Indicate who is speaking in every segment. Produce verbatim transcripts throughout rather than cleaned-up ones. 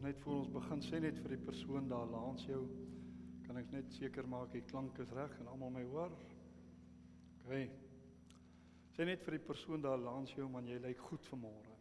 Speaker 1: net voor ons begin, sê net vir die persoon daar langs jou, kan ek net seker maak die klank is reg en almal my hoor? OK. Sê net vir die persoon daar langs jou, man, jy lyk goed vanmôre.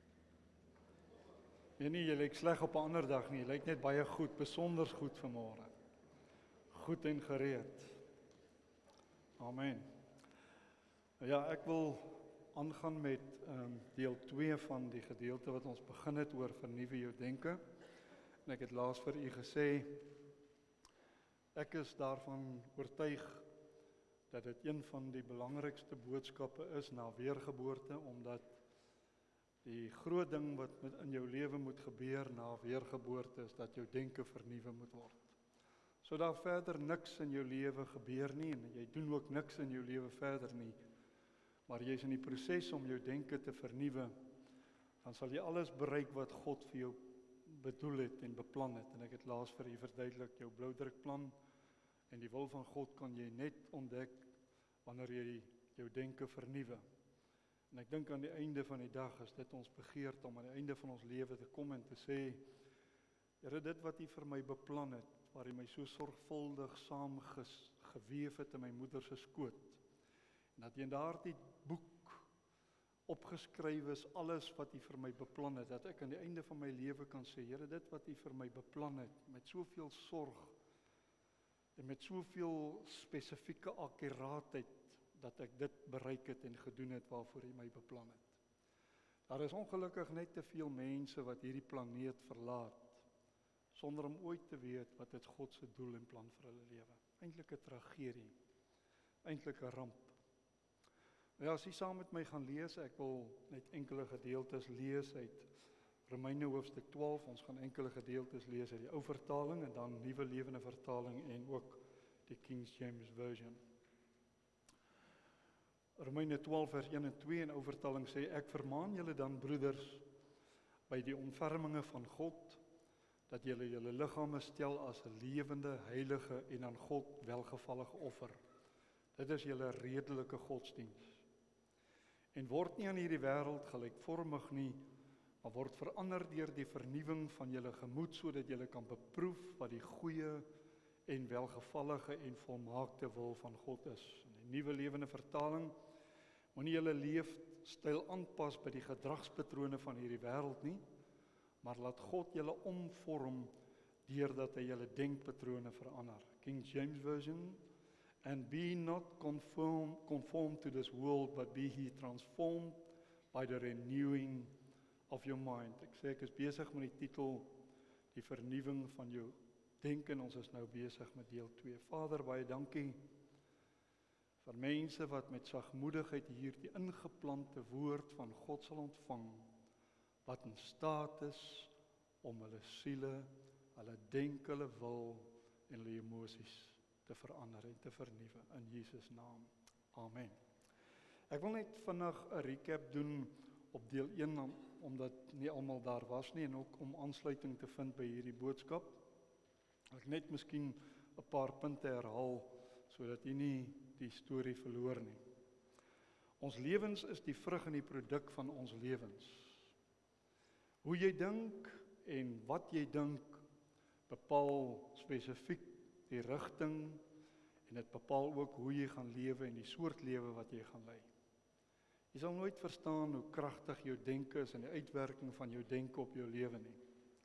Speaker 1: Nee nie, jy lyk sleg op 'n ander dag nie, jy lyk net baie goed, besonder goed vanmôre. Goed en gereed. Amen. Ja, ek wil aangaan met um, deel twee van die gedeelte wat ons begin het oor vernuwe jou denke. En ek het laas vir u gesê, ek is daarvan oortuig dat dit een van die belangrikste boodskappe is na weergeboorte, omdat die groot ding wat met in jou lewe moet gebeur na weergeboorte is dat jou denke vernuwe moet word. So daar verder niks in jou lewe gebeur nie en jy doen ook niks in jou lewe verder nie, maar jy is in die proses om jou denke te vernuwe, dan sal jy alles bereik wat God vir jou bedoel het en beplan het. En ek het laas vir u verduidelik, jou bloudrukplan en die wil van God kan jy net ontdek wanneer jy jou denke vernuwe. En ek dink aan die einde van die dag is dit ons begeerte om aan die einde van ons lewe te kom en te sê, Here, dit wat u vir my beplan het, waar u my so sorgvuldig saamgeweef het in my moeder se skoot, en dat in daardie boek opgeskryf is alles wat u vir my beplan het, dat ek aan die einde van my lewe kan sê, Here, dit wat u vir my beplan het, met soveel sorg en met soveel spesifieke akkuraatheid, dat ek dit bereik het en gedoen het waarvoor u my beplan het. Daar is ongelukkig net te veel mense wat hierdie planeet verlaat, sonder om ooit te weet wat dit God se doel en plan vir hulle lewe. Eintlik 'n tragedie, eintlik 'n ramp. Ja, as jy saam met my gaan lees, ek wil net enkele gedeeltes lees uit Romeine hoofstuk twaalf, ons gaan enkele gedeeltes lees uit die ou vertaling en dan Nuwe Lewende Vertaling en ook die King James Version. Romeine twaalf vers een en twee in ou vertaling sê, ek vermaan julle dan broeders by die ontferminge van God, dat julle julle liggame stel as 'n lewende, heilige en aan God welgevallige offer. Dit is julle redelike godsdiens. En word nie aan hierdie wêreld gelykvormig nie, maar word verander deur die vernuwing van julle gemoed, sodat julle kan beproef wat die goeie en welgevallige en volmaakte wil van God is. In die Nuwe Lewende Vertaling, moenie julle leefstyl aanpas by die gedragspatrone van hierdie wêreld nie, maar laat God julle omvorm deurdat hy julle denkpatrone verander. King James Version, and be not conform, conformed to this world, but be ye transformed by the renewing of your mind. Ek sê ek is besig met die titel, die vernuwing van jou denke, en ons is nou besig met deel twee. Vader, baie dankie vir mense wat met sagmoedigheid hier die ingeplante woord van God sal ontvang, wat in staat is om hulle siele, hulle denke, hulle wil en hulle emosies te verander en te vernuwe in Jesus naam. Amen. Ek wil net vinnig 'n recap doen op deel een, omdat nie almal daar was nie en ook om aansluiting te vind by hierdie boodskap. Ek net miskien 'n paar punte herhaal sodat jy nie die storie verloor nie. Ons lewens is die vrug en die produk van ons lewens. Hoe jy dink en wat jy dink bepaal spesifiek die rigting en dit bepaal ook hoe jy gaan lewe en die soort lewe wat jy gaan lei. Jy sal nooit verstaan hoe kragtig jou denke is en die uitwerking van jou denke op jou lewe nie.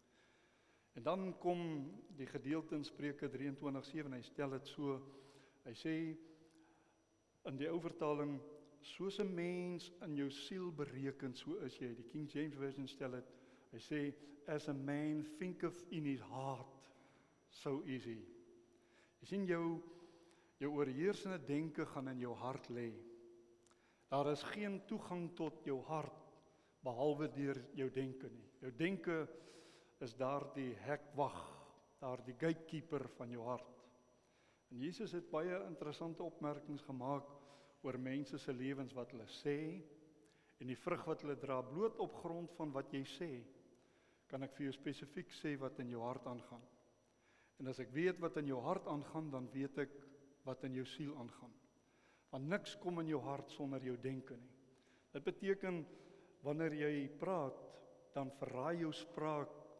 Speaker 1: En dan kom die gedeelte in Spreuke drieëntwintig sewe, hy stel dit so, hy sê in die ou vertaling, soos 'n mens in jou siel bereken, so is jy. Die King James Version stel dit, hy sê, as a man thinketh in his heart, so is he. Jy sien jou, jou oorheersende denke gaan in jou hart lê. Daar is geen toegang tot jou hart, behalwe deur jou denke nie. Jou denke is daar die hekwag, daar die gatekeeper van jou hart. En Jesus het baie interessante opmerkings gemaak oor mense se lewens wat hulle sê, en die vrug wat hulle dra, bloot op grond van wat jy sê, kan ek vir jou spesifiek sê wat in jou hart aangaan. En as ek weet wat in jou hart aangaan, dan weet ek wat in jou siel aangaan. Want niks kom in jou hart sonder jou denke nie. Dit beteken, wanneer jy praat, dan verraai jou spraak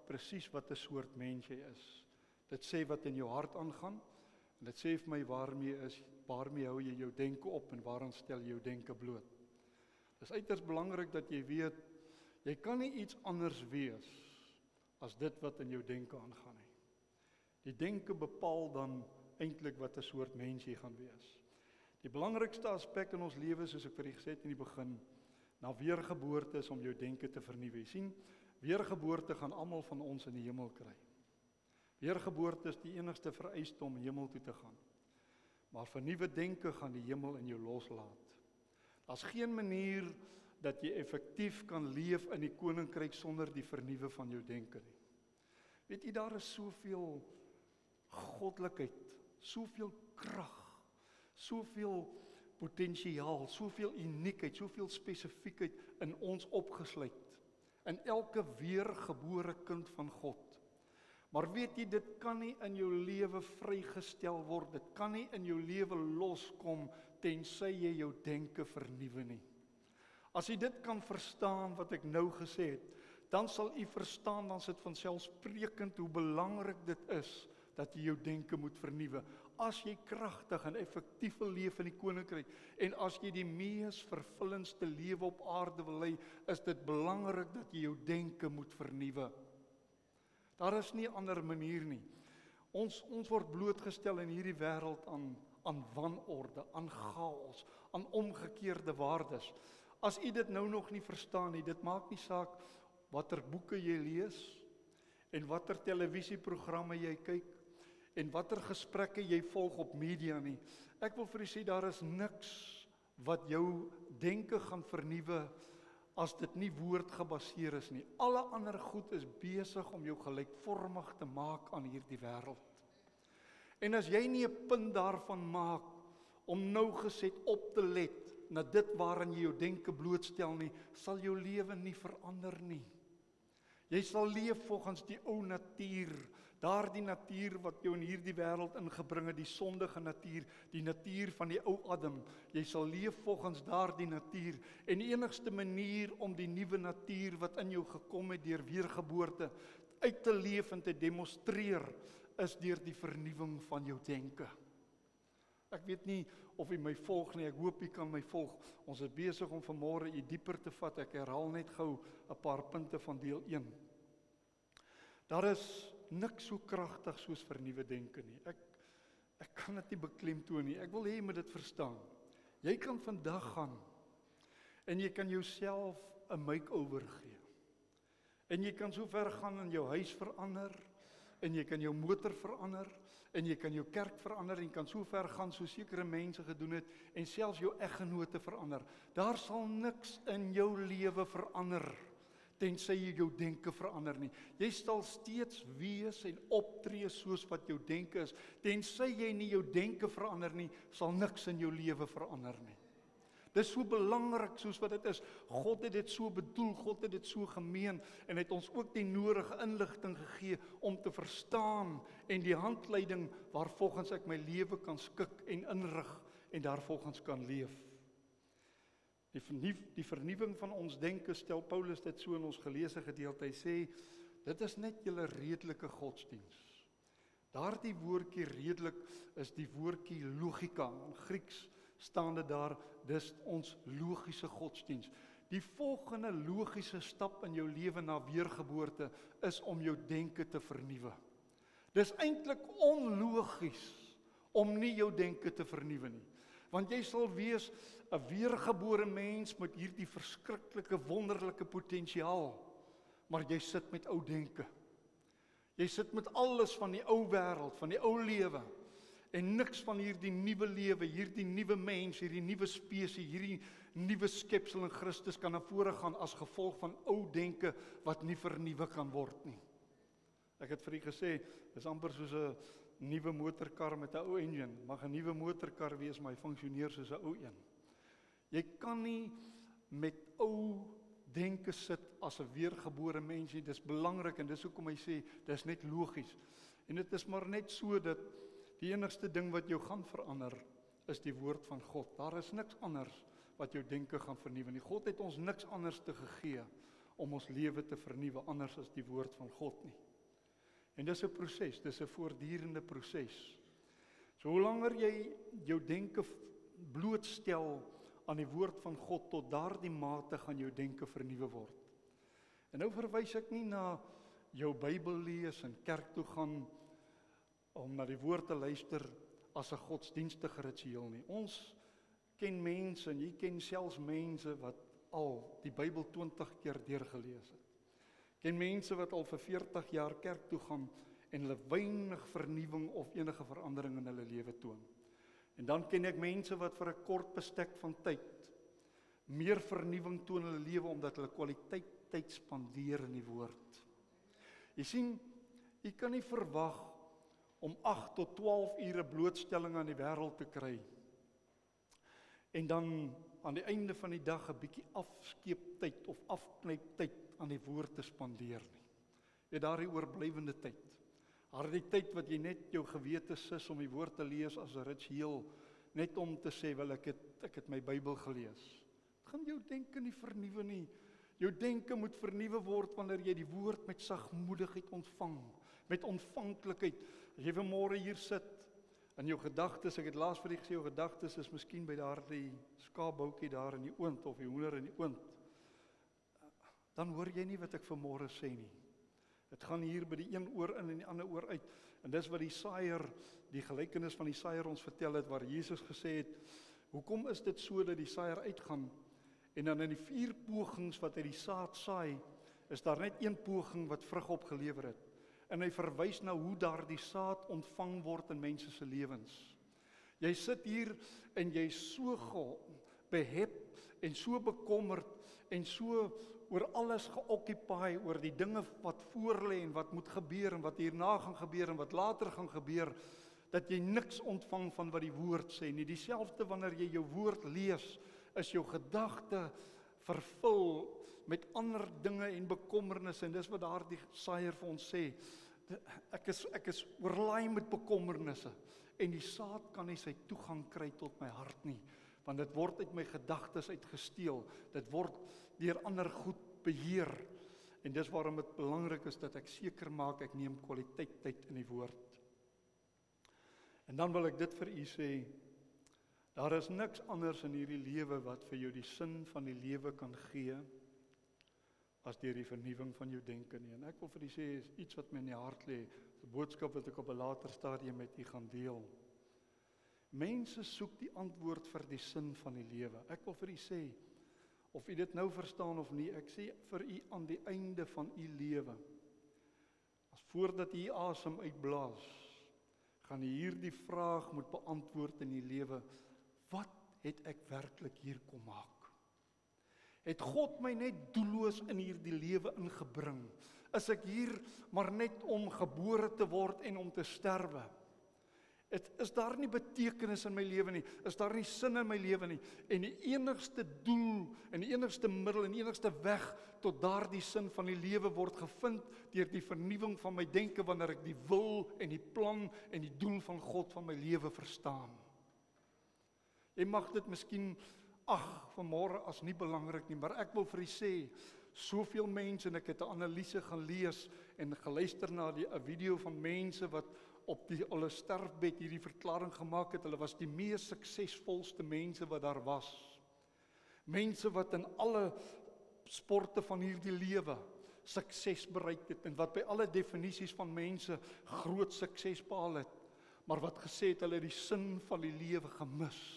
Speaker 1: presies wat 'n soort mens jy is. Dit sê wat in jou hart aangaan, en dit sê vir my waarmee is, waarmee hou jy jou denke op en waaraan stel jy jou denke bloot. Dit is uiters belangrik dat jy weet, jy kan nie iets anders wees as dit wat in jou denke aangaan nie. Die denke bepaal dan eintlik wat 'n soort mens jy gaan wees. Die belangrikste aspek in ons lewe, soos ek vir julle gesê het in die begin, na weergeboorte is om jou denke te vernuwe. Jy sien, weergeboorte gaan almal van ons in die hemel kry. Weergeboorte is die enigste vereiste om hemel toe te gaan. Maar vernuwe denke gaan die hemel in jou loslaat. Daar's geen manier dat jy effektief kan leef in die koninkryk sonder die vernuwe van jou denke nie. Weet jy, daar is soveel goddelikheid, soveel krag, soveel potensiaal, soveel uniekheid, soveel spesifiekheid in ons opgesluit, in elke weergebore kind van God. Maar weet jy, dit kan nie in jou lewe vrygestel word, dit kan nie in jou lewe loskom, tensy jy jou denke vernuwe nie. As jy dit kan verstaan wat ek nou gesê het, dan sal jy verstaan, dan is dit vanselfsprekend hoe belangrik dit is, dat jy jou denke moet vernuwe. As jy kragtig en effektief wil leef in die koninkryk, en as jy die mees vervullendste lewe op aarde wil hê, is dit belangrik dat jy jou denke moet vernuwe. Daar is nie 'n ander manier nie. Ons, ons word blootgestel in hierdie wêreld aan, aan wanorde, aan chaos, aan omgekeerde waardes. As jy dit nou nog nie verstaan nie, dit maak nie saak watter boeke jy lees, en watter televisieprogramme jy kyk, en watter gesprekke jy volg op media nie. Ek wil vir u sê, daar is niks wat jou denke gaan vernuwe, as dit nie woord gebaseer is nie. Alle ander goed is besig om jou gelykvormig te maak aan hierdie wêreld. En as jy nie 'n punt daarvan maak, om nougeset op te let, na dit waarin jy jou denke blootstel nie, sal jou lewe nie verander nie. Jy sal leef volgens die ou natuur, daardie natuur wat jou in hierdie wêreld ingebring het, die sondige natuur, die natuur van die ou Adam. Jy sal leef volgens daardie natuur, en die enigste manier om die nuwe natuur wat in jou gekom het deur weergeboorte uit te leef en te demonstreer, is deur die vernuwing van jou denke. Ek weet nie of jy my volg nie, ek hoop jy kan my volg. Ons is besig om vanmôre u dieper te vat. Ek herhaal net gou 'n paar punte van deel een. Daar is niks so kragtig soos vernuwe denke nie. Ek, ek kan dit nie beklemtoon nie. Ek wil hê jy moet dit verstaan. Jy kan vandag gaan, en jy kan jouself 'n makeover gee. En jy kan so ver gaan in jou huis verander, en jy kan jou motor verander, en jy kan jou kerk verander, en jy kan so ver gaan so sekere mense gedoen het, en selfs jou eggenote verander. Daar sal niks in jou lewe verander, tensy jy jou denke verander nie. Jy sal steeds wees en optree soos wat jou denke is. Tensy jy nie jou denke verander nie, sal niks in jou lewe verander nie. Dis so belangrik soos wat dit is. God het dit so bedoel, God het dit so gemeen, en het ons ook die nodige inligting gegee om te verstaan, en die handleiding waarvolgens ek my lewe kan skik en inrig, en daarvolgens kan leef. Die, vernieu, die vernuwing van ons denke, stel Paulus dit so in ons geleesde gedeelte. Hy sê, dit is net julle redelike godsdiens. Daardie woordjie redelik is die woordjie logika. In Grieks staan dit daar, dis ons logiese godsdiens. Die volgende logiese stap in jou lewe na weergeboorte is om jou denke te vernuwe. Dis eintlik onlogies om nie jou denke te vernuwe nie. Want jy sal wees 'n weergebore mens met hierdie verskriklike wonderlike potensiaal, maar jy sit met ou denke. Jy sit met alles van die ou wêreld, van die ou lewe, en niks van hierdie nuwe lewe, hierdie nuwe mens, hierdie nuwe spesies, hierdie nuwe skepsel in Christus kan na vore gaan as gevolg van ou denke wat nie vernuwe kan word nie. Ek het vir u gesê, dis amper soos 'n nuwe motorkar met 'n ou engine. Mag 'n nuwe motorkar wees, maar hy funksioneer soos 'n ou een. Jy kan nie met ou denke sit as 'n weergebore mens nie. Dis belangrik, en dis hoekom hy sê, dis net logies. En dit is maar net so dat die enigste ding wat jou gaan verander, is die woord van God. Daar is niks anders wat jou denke gaan vernuwe nie. God het ons niks anders te gegee om ons lewe te vernuwe, anders as die woord van God nie. En dis 'n proses, dis 'n voortdurende proses. So hoe langer jy jou denke blootstel aan die woord van God, tot daardie mate gaan jou denke vernuwe word. En nou verwys ek nie na jou Bybel lees en kerk toe gaan om na die woord te luister as 'n godsdienstige ritueel nie. Ons ken mense, en jy ken selfs mense wat al die Bybel twintig keer deurgelees het. Ken mense wat al vir veertig jaar kerk toe gaan en hulle weinig vernuwing of enige verandering in hulle lewe toon. En dan ken ek mense wat vir 'n kort bestek van tyd meer vernuwing toon in hulle lewe omdat hulle kwaliteit tyd spandeer in die woord. Jy sien, jy kan nie verwag om agt tot twaalf ure blootstelling aan die wêreld te kry en dan aan die einde van die dag 'n bietjie afskeeptyd of afknyptyd aan die woord te spandeer nie. Jy het daardie oorblywende tyd. Daardie tyd wat jy net jou gewete sis om die woord te lees as 'n ritueel, net om te sê, wel ek het ek het my Bybel gelees. Dit gaan jou denke nie vernuwe nie. Jou denke moet vernuwe word wanneer jy die woord met sagmoedigheid ontvang, met ontvanklikheid. As jy vanmôre hier sit, in jou gedagtes, ek het laas vir u gesê, jou gedagtes is miskien by daardie skaapboutjie daar in die oond, of die hoender in die oond, dan hoor jy nie wat ek vanmôre sê nie. Dit gaan hier by die een oor in en die ander oor uit. En dis wat die saaier, die gelykenis van die saaier ons vertel het, waar Jesus gesê het, hoekom is dit so dat die saaier uitgaan, en dan in die vier pogings wat hy die saad saai, is daar net een poging wat vrug opgelewer het. En hy verwys na hoe daar die saad ontvang word in mense se lewens. Jy sit hier en jy so behep en so bekommerd en so oor alles geoccupy, oor die dinge wat voor lê en wat moet gebeur en wat hierna gaan gebeur en wat later gaan gebeur, dat jy niks ontvang van wat die woord sê nie. Dieselfde wanneer jy jou woord lees, is jou gedagte vervul met ander dinge en bekommernisse, en dis wat daardie saaier vir ons sê. Ek is ek is oorlaai met bekommernisse, en die saad kan nie sy toegang kry tot my hart nie, want dit word uit my gedagtes uitgesteel, dit word deur ander goed beheer, en dis waarom dit belangrik is dat ek seker maak ek neem kwaliteit tyd in die woord. En dan wil ek dit vir u sê, daar is niks anders in hierdie lewe wat vir jou die sin van die lewe kan gee, as deur die vernuwing van jou denke nie. En ek wil vir u sê, is iets wat my in die hart lê, 'n boodskap wat ek op 'n later stadium met u gaan deel. Mense soek die antwoord vir die sin van die lewe. Ek wil vir u sê, of u dit nou verstaan of nie, ek sê vir u aan die einde van u lewe, as voordat u asem uitblaas, gaan u hierdie vraag moet beantwoord in u lewe, wat het ek werklik hier kom maak? Het God my net doelloos in hierdie lewe ingebring? Is ek hier maar net om gebore te word en om te sterwe? Het, is daar nie betekenis in my lewe nie? Is daar nie sin in my lewe nie? En die enigste doel, en die enigste middel, en die enigste weg tot daardie sin van die lewe word gevind deur die vernuwing van my denke, wanneer ek die wil en die plan en die doel van God van my lewe verstaan. Jy mag dit miskien ag, vanmôre as nie belangrik nie, maar ek wil vir u sê, soveel mense, en ek het 'n analise gaan lees en geluister na die 'n video van mense wat op die hulle sterfbed hierdie verklaring gemaak het, hulle was die mees suksesvolste mense wat daar was. Mense wat in alle sporte van hierdie lewe sukses bereik het, en wat by alle definisies van mense groot sukses behaal het, maar wat gesê het, hulle het die sin van die lewe gemis.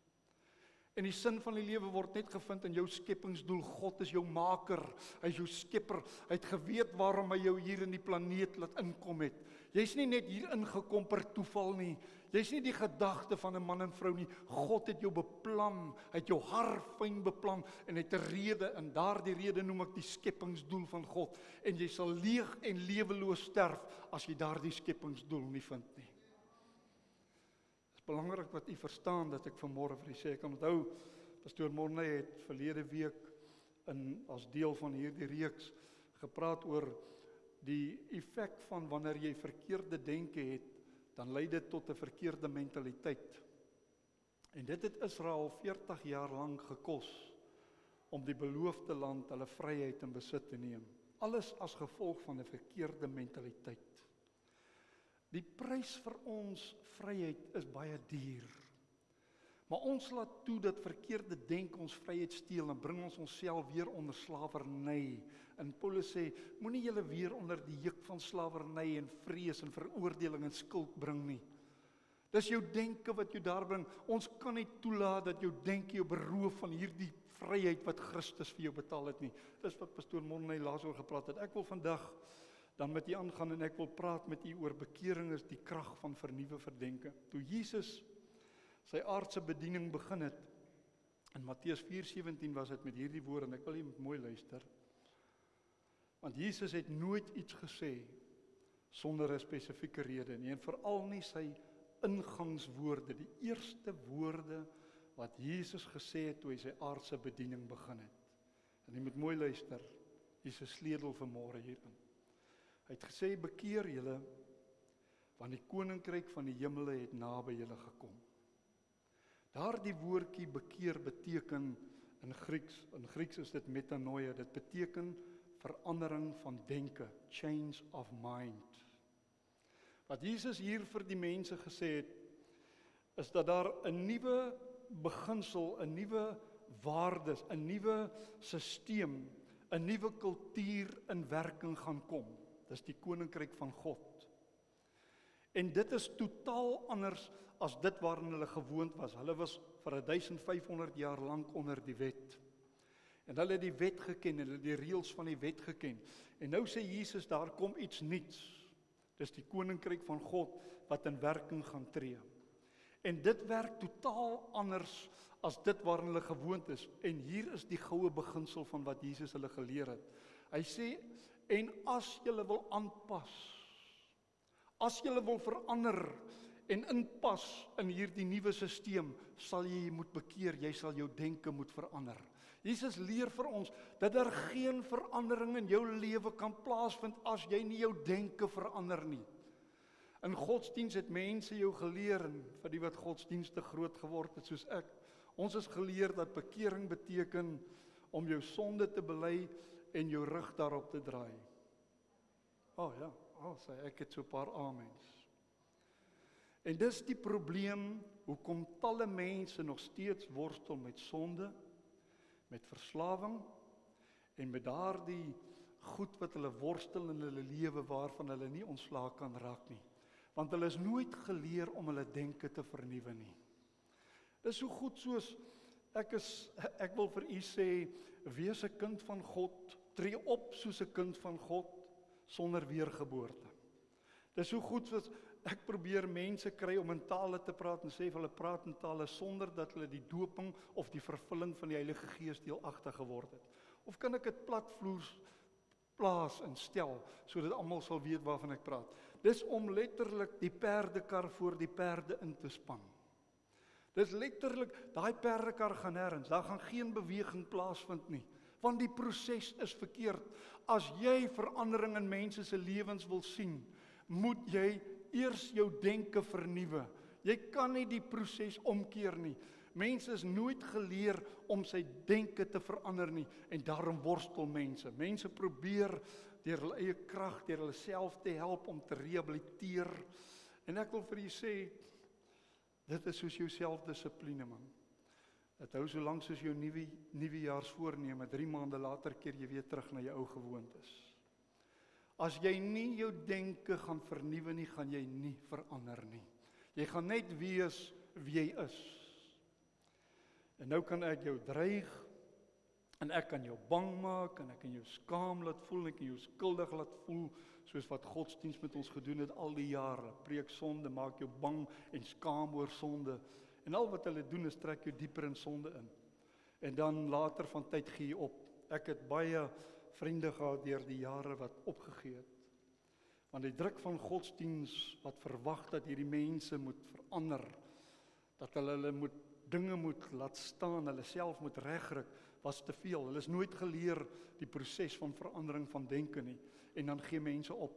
Speaker 1: En die sin van die lewe word net gevind in jou skepingsdoel. God is jou maker, hy is jou skepper, hy het geweet waarom hy jou hier in die planeet laat inkom het. Jy's nie net hier ingekom per toeval nie, jy's nie die gedagte van 'n man en vrou nie, God het jou beplan, hy het jou haarfyn beplan, en hy het 'n rede, en daardie rede noem ek die skepingsdoel van God, en jy sal leeg en leweloos sterf, as jy daardie skepingsdoel nie vind nie. Belangrik wat u verstaan, dat ek vanmôre vir u sê. Ek kan onthou, pastoor Morne het verlede week in as deel van hierdie reeks gepraat oor die effek van wanneer jy verkeerde denke het, dan lei dit tot 'n verkeerde mentaliteit. En dit het Israel veertig jaar lank gekos om die beloofde land, hulle vryheid in besit te neem. Alles as gevolg van 'n verkeerde mentaliteit. Die prys vir ons vryheid is baie duur. Maar ons laat toe dat verkeerde denk ons vryheid steel en bring ons onsself weer onder slawerny. En Paulus sê, moenie julle weer onder die juk van slawerny en vrees en veroordeling en skuld bring nie. Dis jou denke wat jou daar bring. Ons kan nie toelaat dat jou denke jou beroof van hierdie vryheid wat Christus vir jou betaal het nie. Dis wat pastoor Morney laas oor gepraat het. Ek wil vandag dan met u aangaan en ek wil praat met u oor bekering is die krag van vernuwe verdenke. Toe Jesus sy aardse bediening begin het, in Matteus vier sewentien was dit met hierdie woorde, en ek wil jy moet mooi luister, want Jesus het nooit iets gesê sonder 'n spesifieke rede nie, en veral nie sy ingangswoorde, die eerste woorde wat Jesus gesê het toe hy sy aardse bediening begin het. En jy moet mooi luister, hier is 'n sleutel vir môre hierin. Hy het gesê, bekeer julle, want die koninkryk van die hemele het naby julle gekom. Daardie woordjie bekeer beteken in Grieks, in Grieks is dit metanoia, dit beteken verandering van denke, change of mind. Wat Jesus hier vir die mense gesê het, is dat daar 'n nuwe beginsel, 'n nuwe waardes, 'n nuwe stelsel, 'n nuwe kultuur in werking gaan kom. Dis die koninkryk van God. En dit is totaal anders as dit waarin hulle gewoond was. Hulle was vir duisend vyfhonderd jaar lank onder die wet. En hulle het die wet geken, hulle het die reëls van die wet geken. En nou sê Jesus, daar kom iets nuuts. Dis die koninkryk van God wat in werking gaan tree. En dit werk totaal anders as dit waarin hulle gewoond is. En hier is die goue beginsel van wat Jesus hulle geleer het. Hy sê, en as julle wil aanpas, as julle wil verander en inpas in hierdie nuwe stelsel, sal jy moet bekeer, jy sal jou denke moet verander. Jesus leer vir ons dat daar geen verandering in jou lewe kan plaasvind as jy nie jou denke verander nie. In godsdiens het mense jou geleer, en vir die wat godsdienstig groot geword het soos ek, ons is geleer dat bekering beteken om jou sonde te bely en jou rug daarop te draai. Oh ja, oh, sê ek het so 'n paar amens. En dis die probleem, hoekom talle mense nog steeds worstel met sonde, met verslawing, en met daardie goed wat hulle worstel in hulle lewe waarvan hulle nie ontslae kan raak nie. Want hulle is nooit geleer om hulle denke te vernuwe nie. Dis so goed soos, ek is, ek wil vir u sê, wees 'n kind van God, tree op soos 'n kind van God, sonder weergeboorte. Dis so goed soos, ek probeer mense kry om in tale te praat en sê vir hulle praat in tale sonder dat hulle die doping of die vervulling van die Heilige Gees deelagtig geword het. Of kan ek dit platvloers plaas en stel, sodat almal sal weet waarvan ek praat. Dis om letterlik die perdekar voor die perde in te span. Dis letterlik, daai perdekar gaan nêrens, daar gaan geen beweging plaasvind nie, want die proses is verkeerd. As jy verandering in mense se lewens wil sien, moet jy eers jou denke vernuwe. Jy kan nie die proses omkeer nie. Mense is nooit geleer om sy denke te verander nie, en daarom worstel mense. Mense probeer deur hulle eie krag, deur hulle self te help om te rehabiliteer. En ek wil vir julle sê, dit is soos jou selfdissipline, man. Dit hou so lank soos jou nuwe nuwejaarsvoorneme, drie maande later keer jy weer terug na jou ou gewoontes. As jy nie jou denke gaan vernuwe nie, gaan jy nie verander nie. Jy gaan net wees wie jy is. En nou kan ek jou dreig, en ek kan jou bang maak, en ek kan jou skaam laat voel, en ek kan jou skuldig laat voel, soos wat godsdienst met ons gedoen het al die jare. Preek sonde, maak jou bang en skaam oor sonde. En al wat hulle doen is trek jou dieper in sonde in. En dan later van tyd gee jy op. Ek het baie vriende gehad deur die jare wat opgegee het. Want die druk van godsdienst wat verwag dat hierdie mense moet verander, dat hulle hulle moet dinge moet laat staan, hulle self moet regryk, was te veel. Hulle is nooit geleer die proses van verandering van denke nie, en dan gee mense op.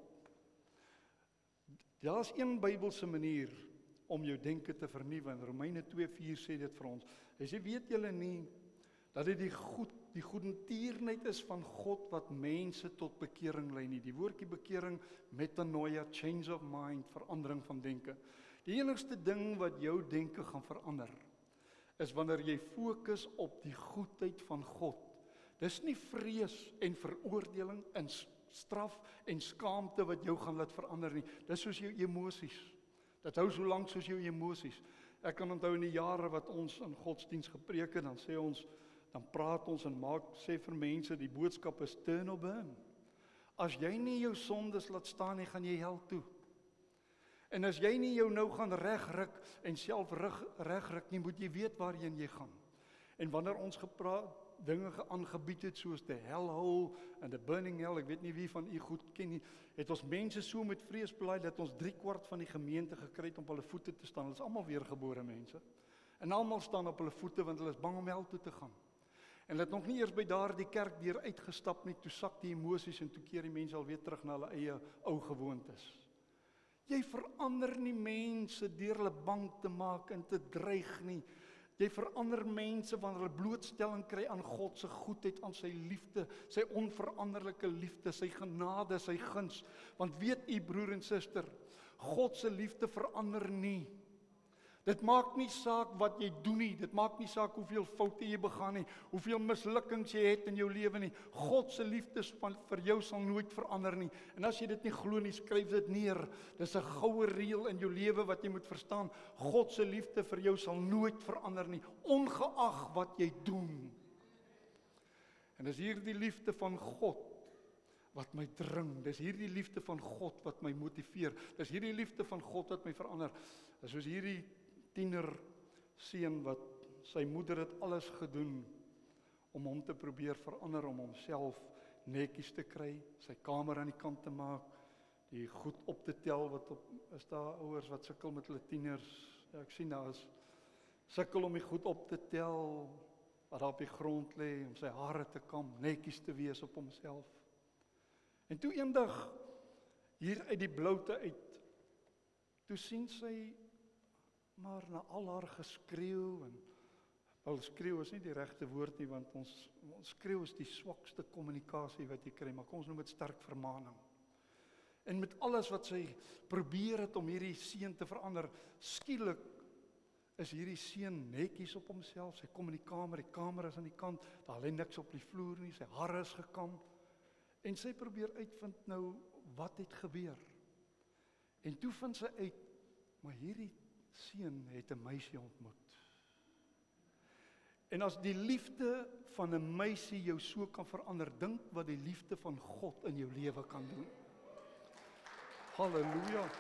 Speaker 1: Daar is een Bybelse manier om jou denke te vernuwe, en Romeine twee vier sê dit vir ons. Hy sê, weet julle nie, Dat dit die goed, die goedentierenheid is van God wat mense tot bekering lei nie. Die woordjie bekering, metanoia, change of mind, verandering van denke. Die enigste ding wat jou denke gaan verander, is wanneer jy fokus op die goedheid van God. Dis nie vrees en veroordeling en straf en skaamte wat jou gaan laat verander nie. Dis soos jou emosies. Dit hou so lank soos jou emosies. Ek kan onthou in die jare wat ons in godsdiens gepreek het, dan sê ons, dan praat ons en maak, sê vir mense, die boodskap is turn or burn. As jy nie jou sondes laat staan nie, gaan jy hel toe. En as jy nie jou nou gaan regryk en self regryk nie, moet jy weet waarheen jy gaan. En wanneer ons gepraat, dinge aangebied het, soos die hellhole en die burning hell, ek weet nie wie van u goed ken nie, het ons mense so met vrees belaai, dat ons drie kwart van die gemeente gekry het om op hulle voete te staan. Hulle is almal weergebore mense. En almal staan op hulle voete, want hulle is bang om hel toe te gaan. En hulle het nog nie eers by daardie kerkdeur uitgestap nie, toe sak die emosies en toe keer die mense alweer terug na hulle eie ou gewoontes. Jy verander nie mense deur hulle bang te maak en te dreig nie. Jy verander mense wanneer hulle blootstelling kry aan God se goedheid, aan sy liefde, sy onveranderlike liefde, sy genade, sy guns. Want weet u broer en suster, God se liefde verander nie. Dit maak nie saak wat jy doen nie, dit maak nie saak hoeveel foute jy begaan nie, hoeveel mislukkings jy het in jou lewe nie. God se liefde vir jou sal nooit verander nie. En as jy dit nie glo nie, skryf dit neer. Dis 'n goue reël in jou lewe wat jy moet verstaan. God se liefde vir jou sal nooit verander nie, ongeag wat jy doen. En dis hierdie liefde van God wat my dring. Dis hierdie liefde van God wat my motiveer. Dis hierdie liefde van God wat my verander. Dis soos hierdie tiener seun wat sy moeder het alles gedoen om hom te probeer verander, om homself netjies te kry, sy kamer aan die kant te maak, die goed op te tel, wat op, is daar ouers wat sukkel met hulle tieners, ja, ek sien daar is, sukkel om die goed op te tel, wat daar op die grond lê, om sy hare te kam, netjies te wees op homself. En toe eendag, hier uit die bloute uit, toe sien sy maar na al haar geskreeu, en wel skreeu is nie die regte woord nie, want ons, ons skreeu is die swakste kommunikasie wat jy kry, maar kom ons noem dit sterk vermaning. En met alles wat sy probeer het om hierdie seun te verander, skielik is hierdie seun netjies op homself, sy kom in die kamer, die kamer is aan die kant, daar lê niks op die vloer nie, sy hare is gekam, en sy probeer uitvind nou, wat het gebeur. En toe vind sy uit, maar hierdie seun het 'n meisie ontmoet. En as die liefde van 'n meisie jou so kan verander, dink wat die liefde van God in jou lewe kan doen. Halleluja.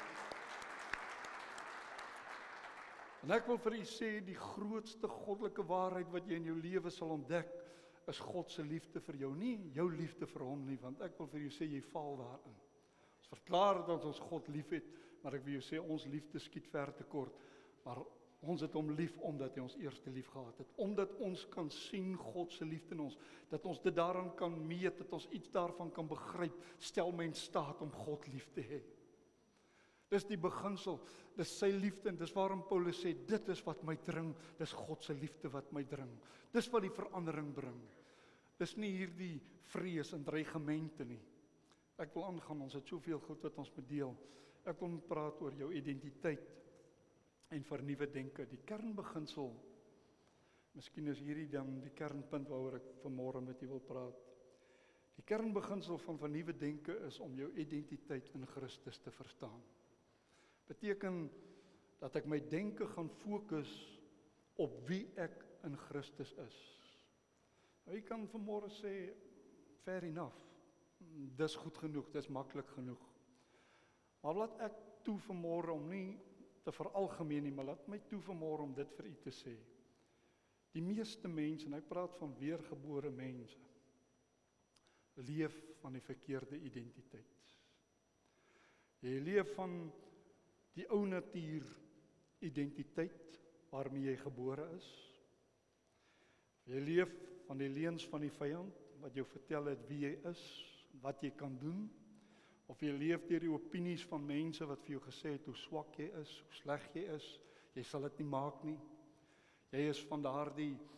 Speaker 1: En ek wil vir u sê, die grootste goddelike waarheid wat jy in jou lewe sal ontdek, is God se liefde vir jou, nie jou liefde vir hom nie, want ek wil vir jou sê, jy val daarin. Ons verklaar dat ons God lief het, maar ek wil jou sê, ons liefde skiet ver te kort, maar ons het hom lief omdat hy ons eerste lief gehad het, omdat ons kan sien God se liefde in ons, dat ons dit daaraan kan meet, dat ons iets daarvan kan begryp, stel my in staat om God lief te hê. Dis die beginsel, dis sy liefde, en dis waarom Paulus sê, dit is wat my dring, dis God se liefde wat my dring, dis wat die verandering bring, dis nie hierdie vrees en dreigemente nie. Ek wil aangaan, ons het soveel goed wat ons moet deel, ek wil praat oor jou identiteit, en vernuwe denke, die kernbeginsel, miskien is hierdie dan die kernpunt waaroor ek vanmôre met u wil praat. Die kernbeginsel van vernuwe denke is om jou identiteit in Christus te verstaan. Beteken dat ek my denke gaan fokus op wie ek in Christus is. Nou, jy kan vanmôre sê, fair enough, dis goed genoeg, dis maklik genoeg. Maar laat ek toe vanmôre om nie te veralgemeen nie, maar laat my toe vanmôre om dit vir u te sê. Die meeste mense, en ek praat van weergebore mense, leef van die verkeerde identiteit. Jy leef van die ou natuur identiteit waarmee jy gebore is. Jy leef van die leuns van die vyand wat jou vertel het wie jy is, wat jy kan doen. Of jy leef deur die opinies van mense wat vir jou gesê het hoe swak jy is, hoe sleg jy is, jy sal dit nie maak nie. Jy is van daardie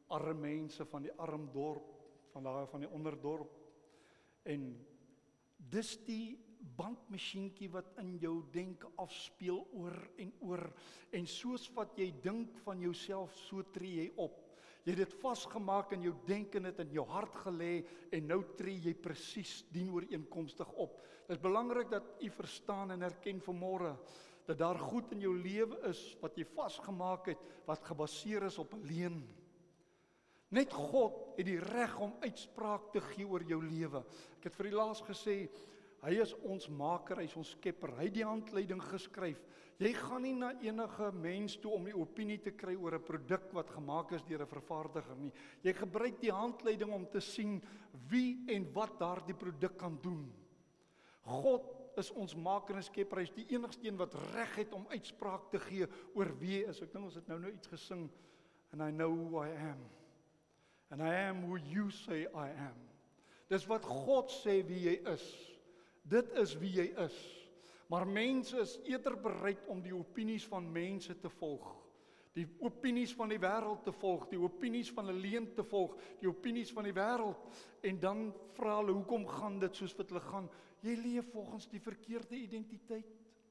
Speaker 1: arme mense van die arm dorp, van daar van die onderdorp. En dis die bandmasjienkie wat in jou denke afspeel oor en oor. En soos wat jy dink van jouself, so tree jy op. Jy het dit vasgemaak in jou denke en dit in jou hart gelê en nou tree jy presies dienooreenkomstig op. Dit is belangrik dat u verstaan en erken vanmôre dat daar goed in jou lewe is wat jy vasgemaak het, wat gebaseer is op 'n leuen. Net God het die reg om uitspraak te gee oor jou lewe. Ek het vir u laas gesê, hy is ons maker, hy is ons skepper, hy het die handleiding geskryf. Jy gaan nie na enige mens toe om die opinie te kry oor 'n produk wat gemaak is deur 'n vervaardiger nie. Jy gebruik die handleiding om te sien wie en wat daardie produk kan doen. God is ons maker en skepper, hy is die enigste een wat reg het om uitspraak te gee oor wie hy is. Ek dink ons het nou nou iets gesing, and I know who I am. And I am who you say I am. Dis wat God sê wie jy is. Dit is wie jy is. Maar mense is eerder bereid om die opinies van mense te volg. Die opinies van die wêreld te volg, die opinies van 'n leuen te volg, die opinies van die wêreld. En dan vra hulle, hoekom gaan dit soos wat hulle gaan? Jy leef volgens die verkeerde identiteit.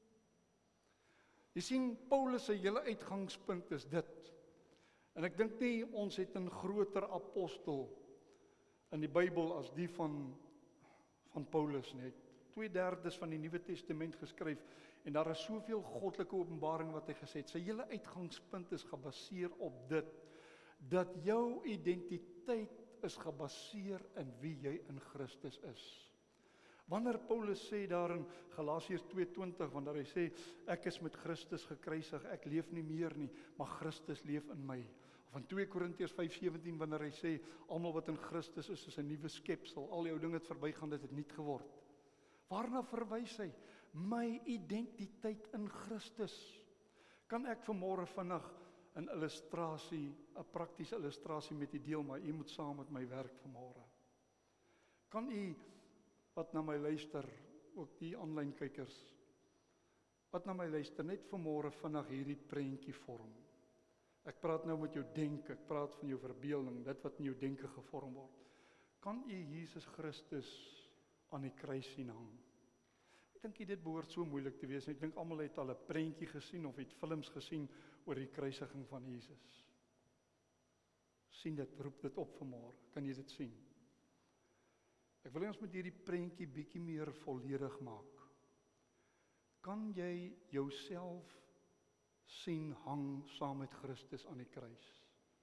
Speaker 1: Jy sien, Paulus se hele uitgangspunt is dit. En ek dink nie ons het 'n groter apostel in die Bybel as die van, van Paulus nie. Twee derdes van die Nuwe Testament geskryf en daar is soveel goddelike openbaring wat hy gesê het. Sy hele uitgangspunt is gebaseer op dit, dat jou identiteit is gebaseer in wie jy in Christus is. Wanneer Paulus sê daar in Galasiërs twee twintig, wanneer hy sê, ek is met Christus gekruisig, ek leef nie meer nie, maar Christus leef in my. Of in twee Korintiërs vyf sewentien, wanneer hy sê, almal wat in Christus is, is 'n nuwe skepsel, al die ou dinge het verbygaan, dit het niet geword. Waarna verwys hy? My identiteit in Christus. Kan ek vanmôre vinnig 'n illustrasie, 'n praktiese illustrasie met u deel, maar u moet saam met my werk vanmôre. Kan u wat na my luister, ook die aanlyn kykers, wat na my luister, net vanmôre vinnig hierdie prentjie vorm. Ek praat nou met jou denke, ek praat van jou verbeelding, dit wat in jou denke gevorm word. Kan u Jesus Christus aan die kruis sien hang? Ek dink dit behoort so moeilik te wees. Ek dink almal het al 'n prentjie gesien of het films gesien oor die kruisiging van Jesus. Sien dit, roep dit op vanmôre. Kan jy dit sien? Ek wil hê ons moet hierdie prentjie bietjie meer volledig maak. Kan jy jouself sien hang saam met Christus aan die kruis?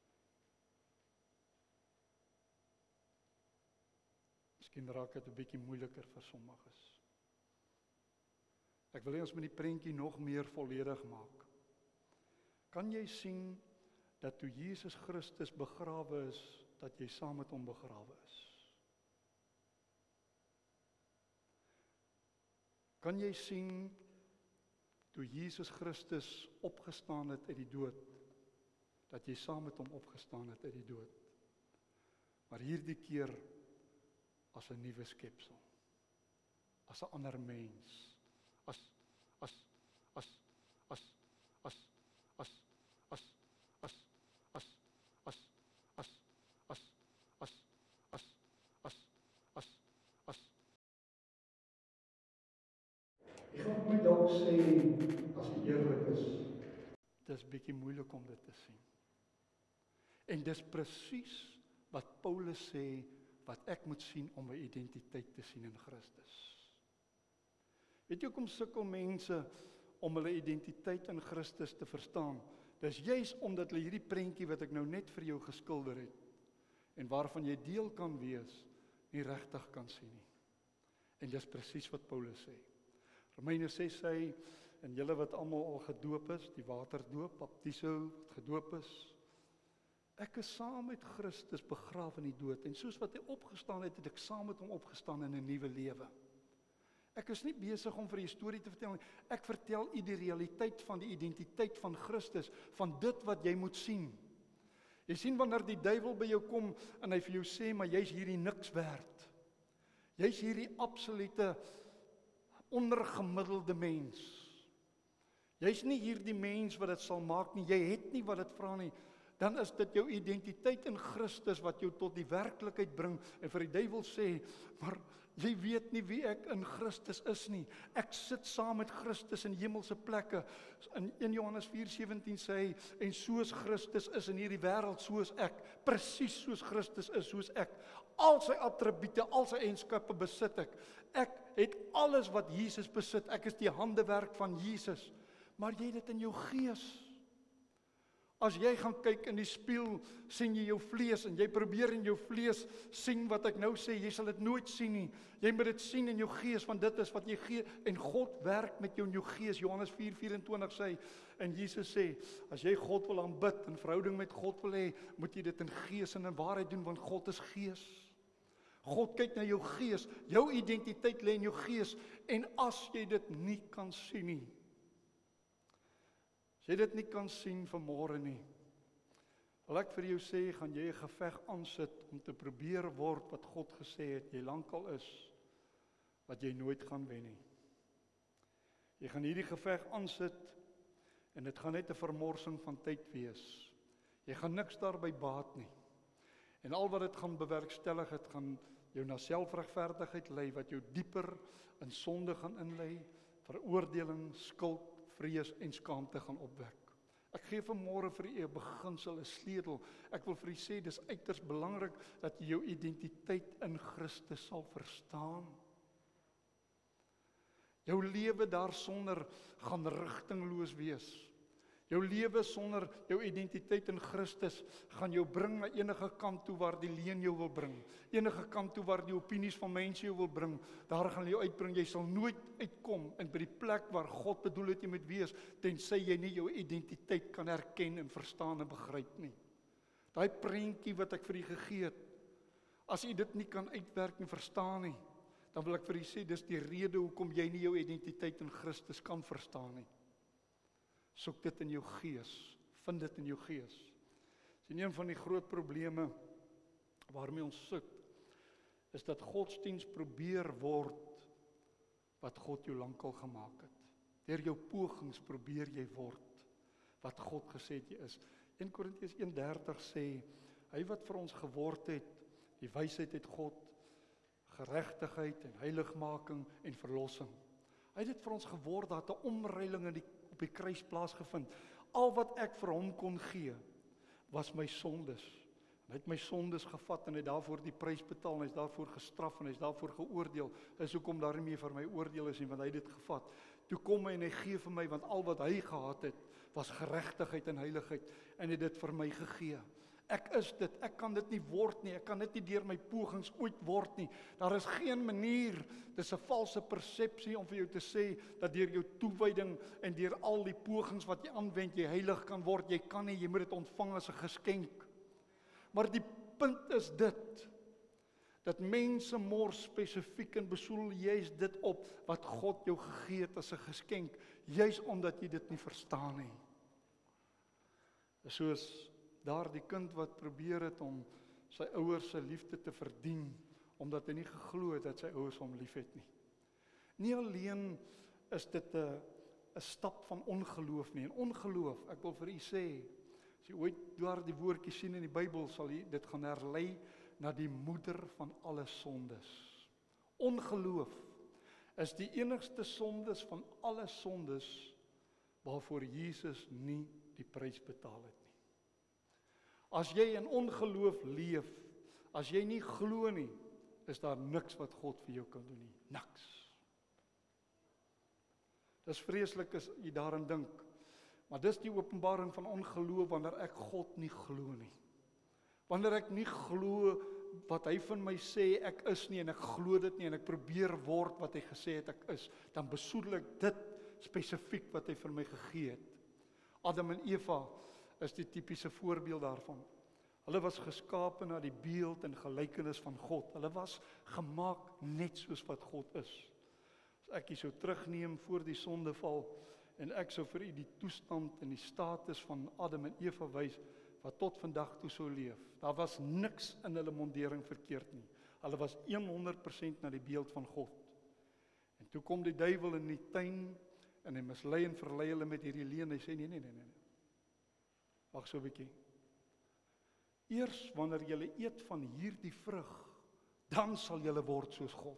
Speaker 1: Miskien raak dit 'n bietjie moeiliker vir sommiges. Ek wil hê ons moet die prentjie nog meer volledig maak. Kan jy sien dat toe Jesus Christus begrawe is, dat jy saam met hom begrawe is? Kan jy sien toe Jesus Christus opgestaan het uit die dood, dat jy saam met hom opgestaan het uit die dood? Maar hierdie keer as 'n nuwe skepsel, as 'n ander mens, as as as as as as as as as as as as as as as as as Ek gaan my dalk sê, as jy eerlik is, dis bietjie moeilik om dit te sien. En dis presies wat Paulus sê, wat ek moet sien om my identiteit te sien in Christus. Weet jy hoekom sukkel mense om hulle identiteit in Christus te verstaan? Dis juis omdat hulle hierdie prentjie wat ek nou net vir jou geskilder het, en waarvan jy deel kan wees, nie regtig kan sien nie. En dis presies wat Paulus sê. Romeine ses sê, en julle wat almal al gedoop is, die waterdoop, baptiso, wat gedoop is, ek is saam met Christus begrawe in die dood, en soos wat hy opgestaan het, het ek saam met hom opgestaan in 'n nuwe lewe. Ek is nie besig om vir die storie te vertel nie, ek vertel u die realiteit van die identiteit van Christus, van dit wat jy moet sien. Jy sien wanneer die duiwel by jou kom, en hy vir jou sê, maar jy's hierdie niks werd. Jy's hierdie absolute ondergemiddelde mens. Jy's nie hierdie mens wat dit sal maak nie, jy het nie wat dit vra nie. dan is dit jou identiteit in Christus wat jou tot die werklikheid bring en vir die duiwel sê, maar jy weet nie wie ek in Christus is nie. Ek sit saam met Christus in hemelse plekke. In een Johannes vier sewentien sê hy, en soos Christus is in hierdie wêreld, soos ek, presies soos Christus is, soos ek. Al sy attribute, al sy eienskappe besit ek. Ek het alles wat Jesus besit. Ek is die handewerk van Jesus. Maar jy het dit in jou gees. As jy gaan kyk in die spieël, sien jy jou vlees en jy probeer in jou vlees sien wat ek nou sê, jy sal dit nooit sien nie. Jy moet dit sien in jou gees, want dit is wat jy gee en God werk met jou in jou gees. Johannes vier vyf-en-twintig sê, en Jesus sê, as jy God wil aanbid en verhouding met God wil hê, moet jy dit in gees en in waarheid doen, want God is gees. God kyk na jou gees, jou identiteit lê in jou gees, en as jy dit nie kan sien nie, as jy dit nie kan sien vanmôre nie, wil ek vir jou sê, gaan jy 'n geveg aansit om te probeer word wat God gesê het, jy lankal is, wat jy nooit gaan wen nie. Jy gaan hierdie geveg aansit, en dit gaan net 'n vermorsing van tyd wees. Jy gaan niks daarby baat nie. En al wat dit gaan bewerkstellig, het gaan jou na selfregverdigheid lei, wat jou dieper in sonde gaan inlei, veroordeling, skuld, vrees en skaamte gaan opwek. Ek gee vanmôre vir u 'n beginsel, 'n sleutel. Ek wil vir u sê, dis uiters belangrik dat jy jou identiteit in Christus sal verstaan. Jou lewe daarsonder gaan rigtingloos wees. Jou lewe sonder jou identiteit in Christus gaan jou bring na enige kant toe waar die leuen jou wil bring. Enige kant toe waar die opinies van mense jou wil bring, daar gaan jou uitbring. Jy sal nooit uitkom in by die plek waar God bedoel het jy moet wees, tensy jy nie jou identiteit kan herken en verstaan en begryp nie. Daai prentjie wat ek vir u gegee het, as u dit nie kan uitwerk en verstaan nie, dan wil ek vir u sê, dis die rede hoekom jy nie jou identiteit in Christus kan verstaan nie. Soek dit in jou gees, vind dit in jou gees. Sien, een van die groot probleme waarmee ons sit, is dat godsdiens probeer word wat God jou lankal gemaak het. Deur jou pogings probeer jy word wat God gesê het jy is. Eerste Korintiërs een dertig sê, hy wat vir ons geword het, die wysheid het God, geregtigheid en heiligmaking en verlossing. Hy het dit vir ons geword, dat 'n omreiling in die op die kruis plaasgevind. Al wat ek vir hom kon gee, was my sondes. Hy het my sondes gevat en hy het daarvoor die prys betaal, en hy is daarvoor gestraf en hy is daarvoor geoordeel. Dis hoekom daar nie meer vir my oordeel is nie, want hy het dit gevat. Toe kom hy en hy gee vir my, want al wat hy gehad het, was geregtigheid en heiligheid, en hy het dit vir my gegee. Ek is dit, ek kan dit nie word nie, ek kan dit nie deur my pogings ooit word nie. Daar is geen manier, dis 'n valse persepsie om vir jou te sê, dat deur jou toewyding en deur al die pogings wat jy aanwend, jy heilig kan word. Jy kan nie, jy moet dit ontvang as 'n geskenk. Maar die punt is dit, dat mense mors spesifiek en besoedel juist dit op, wat God jou gegee het as 'n geskenk, juist omdat jy dit nie verstaan nie. Soos daar die kind wat probeer het om sy ouers se liefde te verdien, omdat hy nie geglo het dat sy ouers hom liefhet nie. Nie alleen is dit 'n 'n stap van ongeloof nie, en ongeloof, ek wil vir u sê, as jy ooit daar die woordjie sien in die Bybel, sal jy dit gaan herlei na die moeder van alle sondes. Ongeloof is die enigste sondes van alle sondes waarvoor Jesus nie die prys betaal het nie. As jy in ongeloof leef, as jy nie glo nie, is daar niks wat God vir jou kan doen nie. Niks. Dis vreeslik as jy daaraan dink. Maar dis die openbaring van ongeloof wanneer ek God nie glo nie. Wanneer ek nie glo wat hy van my sê ek is nie, en ek glo dit nie, en ek probeer word wat hy gesê het ek is, dan besoedel ek dit spesifiek wat hy vir my gegee het. Adam en Eva is die tipiese voorbeeld daarvan. Hulle was geskape na die beeld en gelykenis van God. Hulle was gemaak net soos wat God is. As ek jy sou terugneem voor die sondeval, en ek sou vir u die toestand en die status van Adam en Eva wys, wat tot vandag toe sou leef. Daar was niks in hulle mondering verkeerd nie. Hulle was honderd persent na die beeld van God. En toe kom die duiwel in die tuin, en hy mislei en verlei hulle met hierdie leuen. Hy sê, nee, nee, nee, nee. Wag so 'n bietjie. Eers wanneer julle eet van hierdie vrug, dan sal julle word soos God.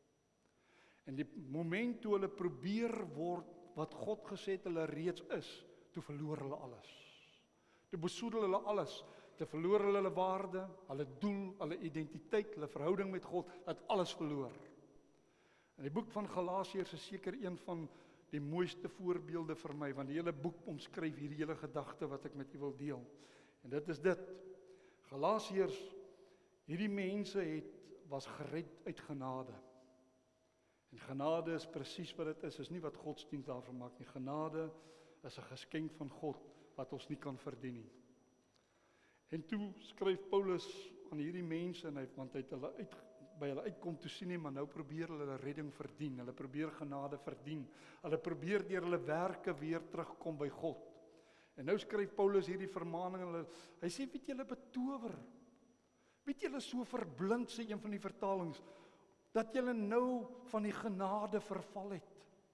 Speaker 1: En die moment toe hulle probeer word wat God gesê het hulle reeds is, toe verloor hulle alles. Toe besoedel hulle alles, toe verloor hulle hulle waarde, hulle doel, hulle identiteit, hulle verhouding met God, het alles verloor. En die boek van Galasiërs is seker een van die mooiste voorbeelde vir my, want die hele boek omskryf hierdie hele gedagte wat ek met u wil deel. En dit is dit. Galasiërs, hierdie mense het, was gered uit genade. En genade is presies wat dit is, is nie wat godsdienst daarvan maak nie. Genade is 'n geskenk van God, wat ons nie kan verdien nie. En toe skryf Paulus aan hierdie mense, en hy, want hy het hulle uit, by hulle uitkom toe sien nie, maar nou probeer hulle hulle redding verdien, hulle probeer genade verdien, hulle probeer deur hulle werke weer terugkom by God. En nou skryf Paulus hierdie vermaning, hulle, hy sê, weet julle betower, weet julle so verblind, sê een van die vertalings, dat julle nou van die genade verval het.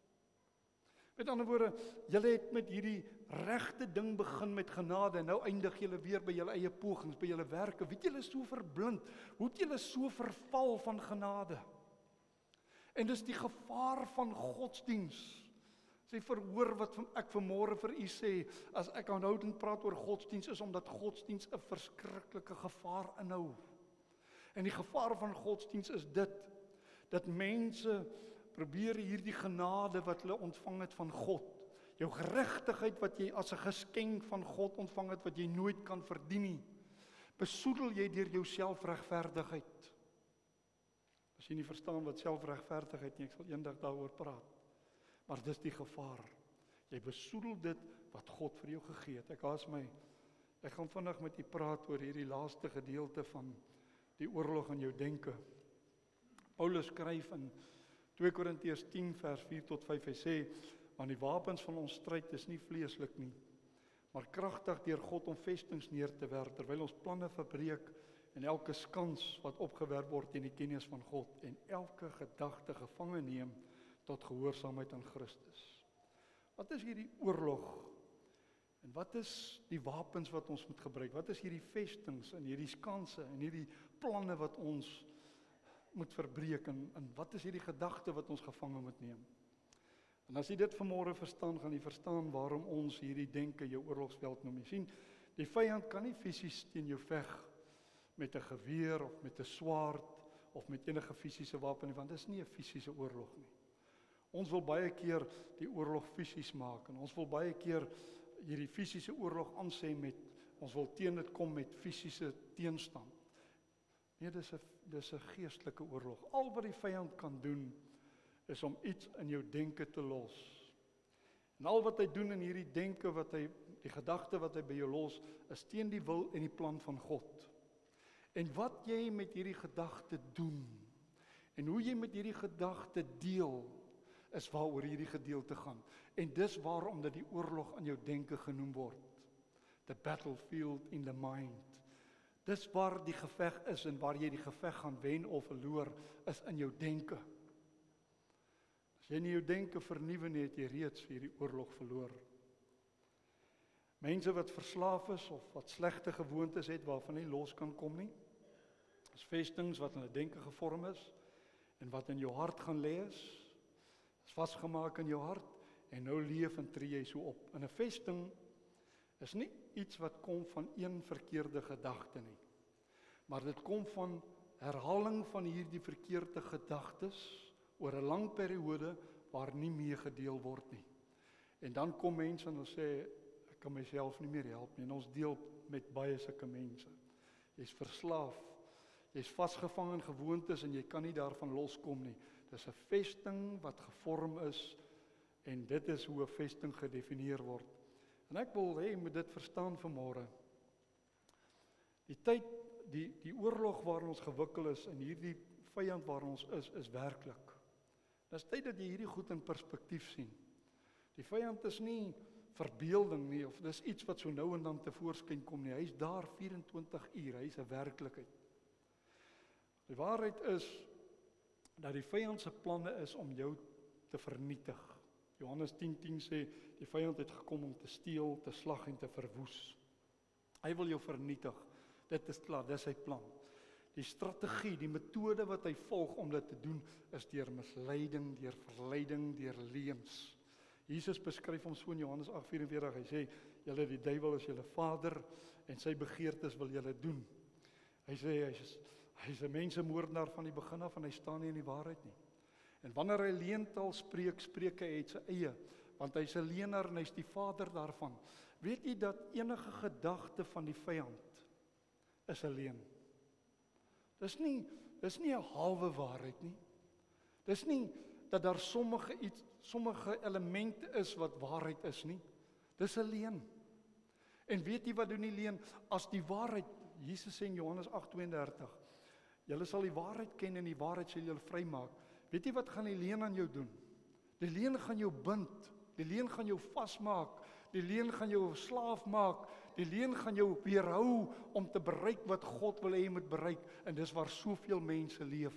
Speaker 1: Met ander woorde, julle het met hierdie regte ding begin met genade, en nou eindig julle weer by julle eie pogings, by julle werke. Weet julle so verblind, hoe het julle so verval van genade? En dis die gevaar van godsdiens. Sy verhoor wat ek vanmôre vir u sê, as ek aanhoudend praat oor godsdiens, is omdat godsdiens 'n verskriklike gevaar inhou. En die gevaar van godsdiens is dit, dat mense probeer hierdie genade wat hulle ontvang het van God, jou geregtigheid wat jy as 'n geskenk van God ontvang het, wat jy nooit kan verdien nie, besoedel jy deur jou selfregverdigheid. As jy nie verstaan wat selfregverdigheid nie, ek sal eendag daaroor praat. Maar dis die gevaar. Jy besoedel dit wat God vir jou gegee het. Ek haas my, ek gaan vandag met u praat oor hierdie laaste gedeelte van die oorlog in jou denke. Paulus skryf in twee Korintiërs tien vers vier tot vyf, hy sê, want die wapens van ons stryd is nie vleeslik nie, maar kragtig deur God om vestings neer te werp, terwyl ons planne verbreek en elke skans wat opgewerp word in die kennis van God, en elke gedagte gevange neem tot gehoorsaamheid aan Christus. Wat is hierdie oorlog? En wat is die wapens wat ons moet gebruik? Wat is hierdie vestings en hierdie skanse en hierdie planne wat ons moet verbreek, en, en wat is hierdie gedagte wat ons gevange moet neem? En as jy dit vanmôre verstaan, gaan jy verstaan waarom ons hierdie denke jou oorlogsveld noem. Jy sien, die vyand kan nie fisies teen jou veg met 'n geweer of met 'n swaard of met enige fisiese wapen nie, want dit is nie 'n fisiese oorlog nie. Ons wil baie keer die oorlog fisies maak, en ons wil baie keer hierdie fisiese oorlog aansê met, ons wil teen dit kom met fisiese teenstand. Nee, dis 'n dis 'n geestelike oorlog. Al wat die vyand kan doen, is om iets in jou denke te los. En al wat hy doen in hierdie denke, wat hy, die gedagte wat hy by jou los, is teen die wil en die plan van God. En wat jy met hierdie gedagte doen, en hoe jy met hierdie gedagte deel, is waaroor hierdie gedeelte gaan. En dis waarom dat die oorlog in jou denke genoem word. The battlefield in the mind. Dis waar die geveg is, en waar jy die geveg gaan wen of verloor, is in jou denke. As jy nie jou denke vernuwe nie, het jy reeds hierdie oorlog verloor. Mense wat verslaaf is, of wat slegte gewoontes het, waarvan nie los kan kom nie, is vestings wat in hulle denke gevorm is, en wat in jou hart gaan lê is, is vasgemaak in jou hart, en nou leef en tree jy so op. En 'n vesting is nie iets wat kom van een verkeerde gedagte nie, maar dit kom van herhaling van hierdie verkeerde gedagtes oor 'n lang periode waar nie mee gedeel word nie. En dan kom mense en hulle sê, ek kan myself nie meer help nie, en ons deel met baie sulke mense. Jy's verslaaf, jy's vasgevang in gewoontes en jy kan nie daarvan loskom nie. Dis 'n vesting wat gevorm is, en dit is hoe 'n vesting gedefinieer word. En ek wil hê jy moet dit verstaan vanmôre. Die tyd, die, die oorlog waarin ons gewikkel is, en hierdie vyand waarin ons is, is werklik. Dit is tyd dat jy hierdie goed in perspektief sien. Die vyand is nie verbeelding nie, of dis iets wat so nou en dan tevoorskyn kom nie. Hy is daar vyf-en-twintig uur, hy is 'n werklikheid. Die waarheid is, dat die vyand se planne is om jou te vernietig. Johannes tien tien sê, die vyand het gekom om te steel, te slag en te verwoes. Hy wil jou vernietig. Dit is klaar, dis sy plan. Die strategie, die metode wat hy volg om dit te doen, is deur misleiding, deur verleiding, deur leuns. Jesus beskryf hom so in Johannes agt vyf-en-veertig, hy sê, julle die duiwel is julle vader, en sy begeertes wil julle doen. Hy sê, hy is, hy is 'n mensemoordenaar van die begin af, en hy staan nie in die waarheid nie. En wanneer hy leentaal spreek, spreek hy uit sy eie, want hy is 'n leienaar en hy is die vader daarvan. Weet jy dat enige gedagte van die vyand is 'n leuen? Dis nie, dis nie 'n halwe waarheid nie. Dis nie dat daar sommige iets, sommige elemente is wat waarheid is nie. Dis 'n leuen. En weet jy wat doen die leuen? As die waarheid, Jesus sê in Johannes agt twee-en-dertig, julle sal die waarheid ken en die waarheid sal julle vrymaak. Weet jy wat gaan die leuen aan jou doen? Die leuen gaan jou bind, die leuen gaan jou vasmaak, die leuen gaan jou slaaf maak, die leuen gaan jou weerhou om te bereik wat God wil hê jy moet bereik, en dis waar soveel mense leef.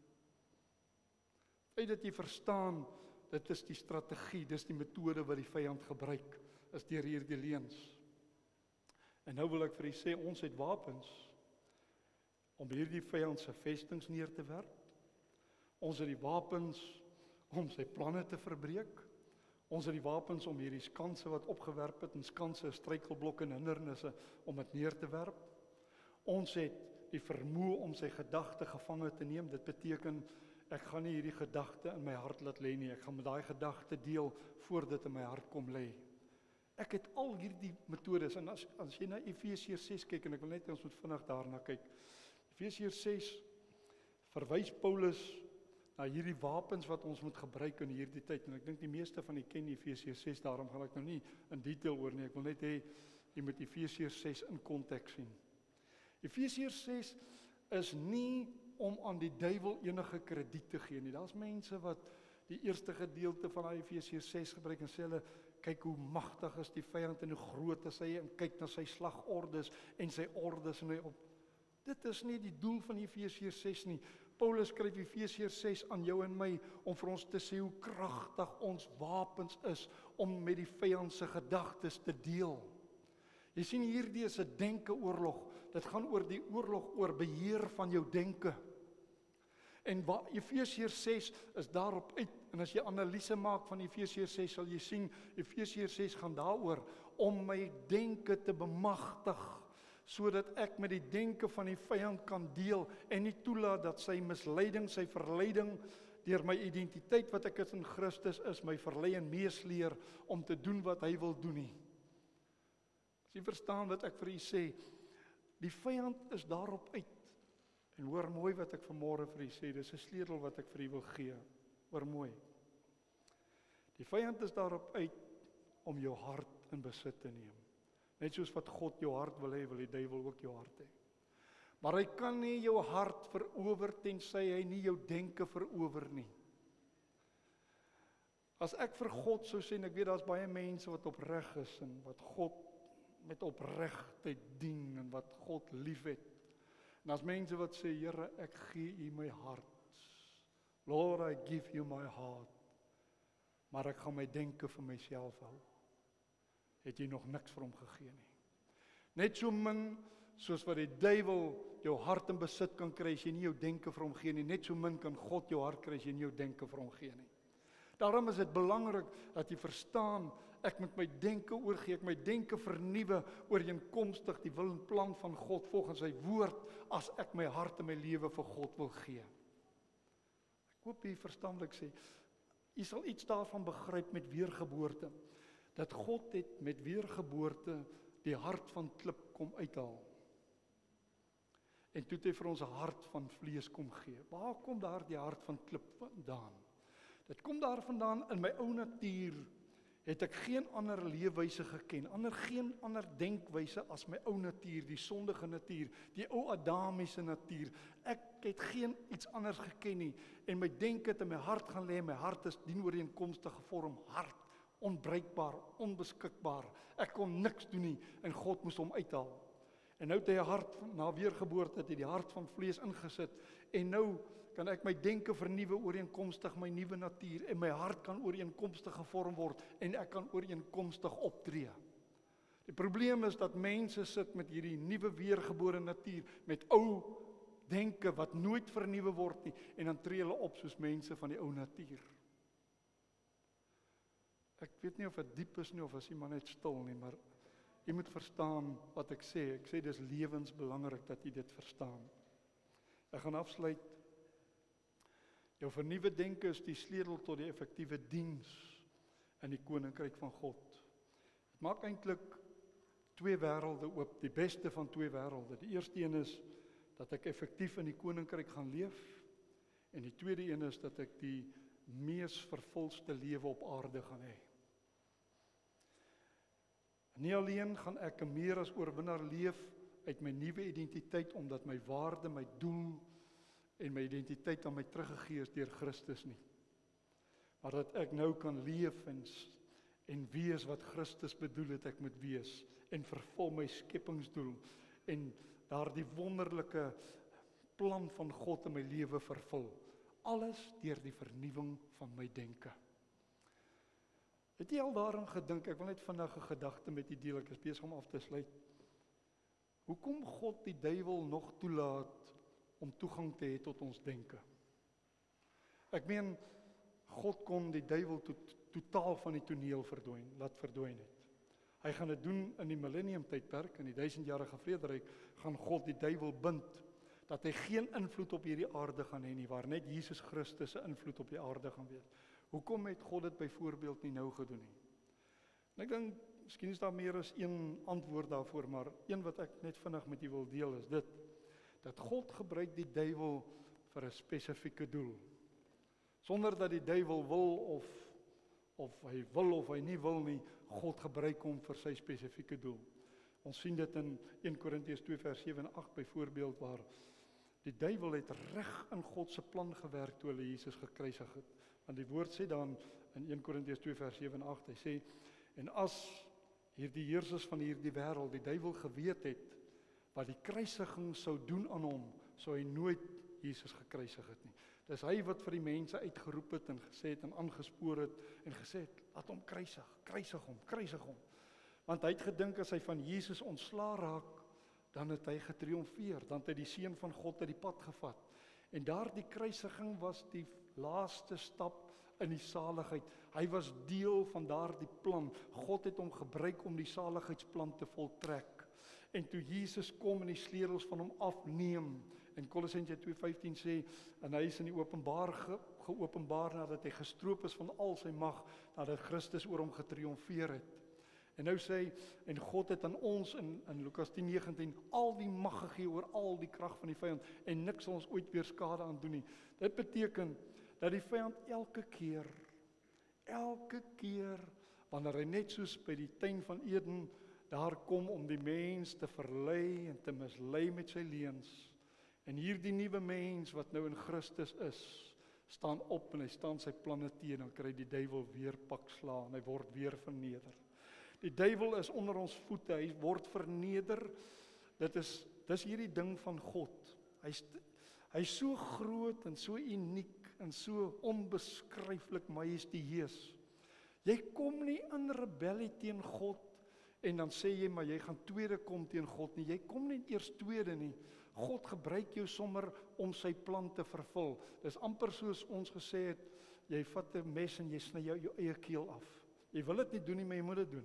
Speaker 1: Feit dat jy verstaan, dit is die strategie, dis die metode wat die vyand gebruik, is deur hierdie leuns. En nou wil ek vir u sê, ons het wapens om hierdie vyand se vestings neer te werp. Ons het die wapens om sy planne te verbreek. Ons het die wapens om hierdie skanse wat opgewerp het, en skanse, struikelblokke en hindernisse, om dit neer te werp. Ons het die vermoë om sy gedagte gevange te neem. Dit beteken, ek gaan nie hierdie gedagte in my hart laat lê nie. Ek gaan met daai gedagte deel voor dit in my hart kom lê. Ek het al hierdie metodes, en as, as jy na Efesiërs ses kyk, en ek wil net ons moet vinnig daarna kyk. Efesiërs ses verwys Paulus na hierdie wapens wat ons moet gebruik in hierdie tyd, en ek dink die meeste van die ken Efesiërs ses, daarom gaan ek nou nie in detail oor nie, ek wil net hê, jy moet Efesiërs ses in konteks sien. Efesiërs ses is nie om aan die duiwel enige krediet te gee nie. Daar's mense wat die eerste gedeelte van daai Efesiërs ses gebruik en sê hulle, kyk hoe magtig is die vyand en hoe groot is hy, en kyk na sy slagordes en sy ordes en hy op. Dit is nie die doel van Efesiërs ses nie. Paulus skryf Efesiërs ses aan jou en my om vir ons te sê hoe kragtig ons wapens is om met die vyand se gedagtes te deel. Jy sien, hierdie is 'n denke-oorlog. Dit gaan oor die oorlog oor beheer van jou denke. En Efesiërs ses is daarop uit, en as jy analise maak van Efesiërs ses, sal jy sien, Efesiërs ses gaan daaroor om my denke te bemagtig, sodat ek met die denke van die vyand kan deel, en nie toelaat dat sy misleiding, sy verleiding, deur my identiteit wat ek is in Christus is, my verlei en meesleer om te doen wat hy wil doen nie. As jy verstaan wat ek vir u sê, die vyand is daarop uit. En hoor mooi wat ek vanmôre vir u sê, dis 'n sleutel wat ek vir u wil gee. Hoor mooi. Die vyand is daarop uit om jou hart in besit te neem. Net soos wat God jou hart wil hê, wil die duiwel ook jou hart hê. Maar hy kan nie jou hart verower tensy hy nie jou denke verower nie. As ek vir God sou sê, en ek weet daar's baie mense wat opreg is en wat God met opregtheid dien en wat God liefhet. En as mense wat sê, Here, ek gee u my hart. Lord, I give you my heart. Maar ek gaan my denke vir myself hou. Het jy nog niks vir hom gegee nie. Net so min soos wat die duiwel jou hart in besit kan kry, as jy nie jou denke vir hom gee nie, net so min kan God jou hart kry, as jy nie jou denke vir hom gee nie. Daarom is dit belangrik dat jy verstaan, ek moet my denke oorgee, ek my denke vernuwe ooreenkomstig die wil en plan van God volgens sy woord, as ek my hart en my lewe vir God wil gee. Ek hoop jy verstaan wat ek sê. Jy sal iets daarvan begryp met weergeboorte, dat God het met weergeboorte die hart van klip kom uithaal. En toe het hy vir ons 'n hart van vlees kom gee. Waar kom daar die hart van klip vandaan? Dit kom daar vandaan, in my ou natuur het ek geen ander leefwyse geken, ander geen ander denkwyse as my ou natuur, die sondige natuur, die ou Adamiese natuur. Ek het geen iets anders geken nie, en my denke het in my hart gaan lê, my hart is dienooreenkomstig gevorm, hard, onbreekbaar, onbeskikbaar. Ek kon niks doen nie, en God moes hom uithaal. En nou het hy 'n hart, na weergeboorte het hy die hart van vlees ingesit, en nou kan ek my denke vernuwe ooreenkomstig my nuwe natuur, en my hart kan ooreenkomstig gevorm word, en ek kan ooreenkomstig optree. Die probleem is dat mense sit met hierdie nuwe weergebore natuur, met ou denke wat nooit vernuwe word nie, en dan tree hulle op soos mense van die ou natuur. Ek weet nie of dit diep is nie, of as iemand net stil nie, maar jy moet verstaan wat ek sê. Ek sê dis lewensbelangrik dat jy dit verstaan. Ek gaan afsluit. Jou vernuwe denke is die sleutel tot die effektiewe diens in die koninkryk van God. Dit maak eintlik twee wêrelde oop, die beste van twee wêrelde. Die eerste een is dat ek effektief in die koninkryk gaan leef, en die tweede een is dat ek die mees vervulste lewe op aarde gaan hê. Nie alleen gaan ek meer as oorwinnaar leef uit my nuwe identiteit, omdat my waarde, my doel en my identiteit aan my teruggegee is deur Christus nie, maar dat ek nou kan leef en, en wees wat Christus bedoel het ek moet wees, en vervul my skepingsdoel, en daardie wonderlike plan van God in my lewe vervul. Alles deur die vernuwing van my denke. Het jy al daaraan gedink? Ek wil net vandag 'n gedagte met u deel, ek is besig om af te sluit. Hoekom God die duiwel nog toelaat om toegang te hê tot ons denke? Ek meen, God kon die duiwel to totaal van die toneel verdwyn, laat verdwyn het. Hy gaan dit doen in die millennium tydperk, in die duisendjarige vrederyk, gaan God die duiwel bind, dat hy geen invloed op hierdie aarde gaan hê nie, waar net Jesus Christus se invloed op die aarde gaan wees. Hoekom het God dit byvoorbeeld nie nou gedoen nie? En ek dink, miskien is daar meer as een antwoord daarvoor, maar een wat ek net vinnig met u wil deel is dit, dat God gebruik die duiwel vir 'n spesifieke doel. Sonder dat die duiwel wil of of hy wil of hy nie wil nie, God gebruik hom vir sy spesifieke doel. Ons sien dit in een Korintiërs twee vers sewe en agt byvoorbeeld, waar die duiwel het reg in God se plan gewerk toe hulle Jesus gekruisig het. Want die woord sê dan in een Korintiërs twee vers sewe en agt, hy sê, en as hierdie heersers van hierdie wêreld die duiwel geweet het wat die kruisiging sou doen aan hom, sou hy nooit Jesus gekruisig het nie. Dis hy wat vir die mense uitgeroep het en gesê het en aangespoor het en gesê het, laat hom kruisig, kruisig hom, kruisig hom. Want hy het gedink as hy van Jesus ontslaa raak, dan het hy getriomfeer, dan het hy die seun van God uit die pad gevat. En daardie kruisiging was die laaste stap in die saligheid. Hy was deel van daardie plan. God het hom gebruik om die saligheidsplan te voltrek. En toe Jesus kom en die sleutels van hom afneem, en Kolossense twee vyftien sê, en hy is in die openbaar ge, geopenbaar nadat hy gestroop is van al sy mag, nadat Christus oor hom getriomfeer het. En nou sê hy, en God het aan ons in, in Lukas tien negentien al die mag gegee oor al die krag van die vyand, en niks sal ons ooit weer skade aan doen nie. Dit beteken dat die vyand elke keer, elke keer, wanneer hy net soos by die tuin van Eden daar kom om die mens te verlei en te mislei met sy leuns. En hierdie nuwe mens wat nou in Christus is, staan op en hy staan sy planne teen, dan kry die duiwel weer pak slaan, hy word weer verneder. Die duiwel is onder ons voete, hy word verneder. Dit is, dis hierdie ding van God. Hy's hy's so groot en so uniek en so onbeskryflik majestueus. Jy kom nie in rebellie teen God en dan sê jy, maar jy gaan tweede kom teen God nie. Jy kom nie eers tweede nie. God gebruik jou sommer om sy plan te vervul. Dis amper soos ons gesê het, jy vat 'n mes en jy sny jou, jou eie keel af. Jy wil dit nie doen nie, maar jy moet dit doen.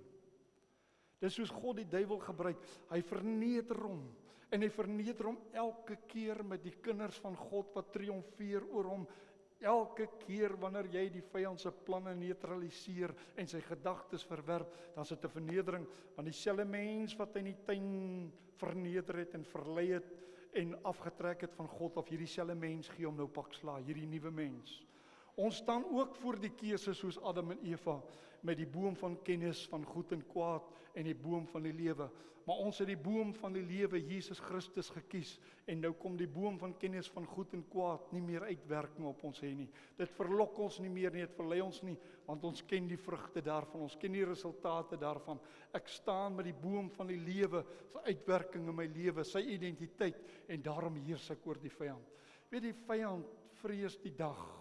Speaker 1: Dis soos God die duiwel gebruik. Hy verneder hom. En hy verneder hom elke keer met die kinders van God wat triomfeer oor hom. Elke keer wanneer jy die vyand se planne neutraliseer en sy gedagtes verwerp, dan is dit 'n vernedering, want dieselfde mens wat hy in die tuin verneder het en verlei het en afgetrek het van God af, hierdie selfde mens gee hom nou pak sla, hierdie nuwe mens. Ons staan ook voor die keuse soos Adam en Eva, met die boom van kennis van goed en kwaad en die boom van die lewe. Maar ons het die boom van die lewe, Jesus Christus, gekies, en nou kom die boom van kennis van goed en kwaad nie meer uitwerking op ons hê nie. Dit verlok ons nie meer nie, dit verlei ons nie, want ons ken die vrugte daarvan, ons ken die resultate daarvan. Ek staan met die boom van die lewe, sy uitwerking in my lewe, sy identiteit, en daarom heers ek oor die vyand. Weet, die vyand vrees die dag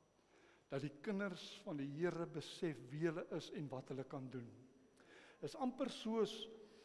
Speaker 1: dat die kinders van die Here besef wie hulle is en wat hulle kan doen. Is amper soos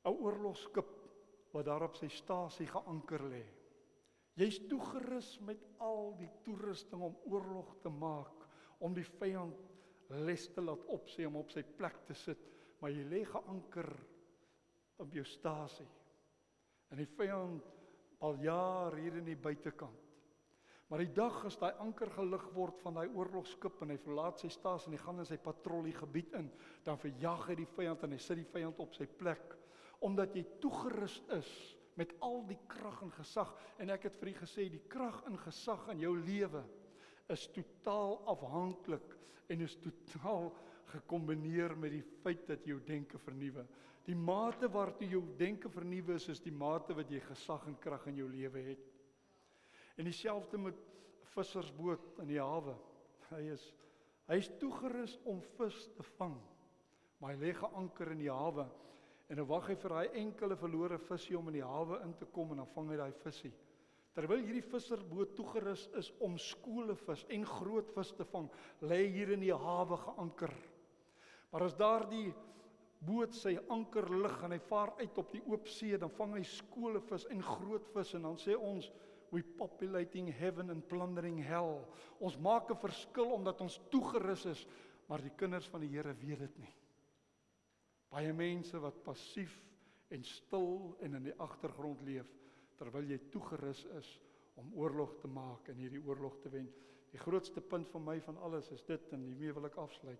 Speaker 1: 'n oorlogskip wat daar op sy stasie geanker lê. Jy's toegerus met al die toerusting om oorlog te maak, om die vyand les te laat opsê, om op sy plek te sit, maar jy lê geanker op jou stasie. En die vyand al jaar hier in die buitekant. Maar die dag as daai anker gelig word van daai oorlogskip en hy verlaat sy stasie en hy gaan in sy patrolliegebied in, dan verjag hy die vyand en hy sit die vyand op sy plek, omdat jy toegerus is met al die krag en gesag. En ek het vir u gesê, die krag en gesag in jou lewe is totaal afhanklik en is totaal gekombineer met die feit dat jou denke vernuwe. Die mate waartoe jou denke vernuwe is, is die mate wat jy gesag en krag in jou lewe het. En dieselfde met 'n vissersboot in die hawe. Hy is hy is toegerus om vis te vang, maar hy lê geanker in die hawe. En dan wag hy vir daai enkele verlore visie om in die hawe in te kom en dan vang hy daai visie. Terwyl hierdie visserboot toegerus is om skole vis en groot vis te vang, lê hier in die hawe geanker. Maar as daardie boot sy anker lig en hy vaar uit op die oop see, dan vang hy skole vis en groot vis en dan sê ons, we populating heaven and plundering hell. Ons maak 'n verskil omdat ons toegerus is, maar die kinders van die Here weet dit nie. Baie mense wat passief en stil en in die agtergrond leef, terwyl jy toegerus is om oorlog te maak en hierdie oorlog te wen. Die grootste punt vir my van alles is dit, en hiermee wil ek afsluit.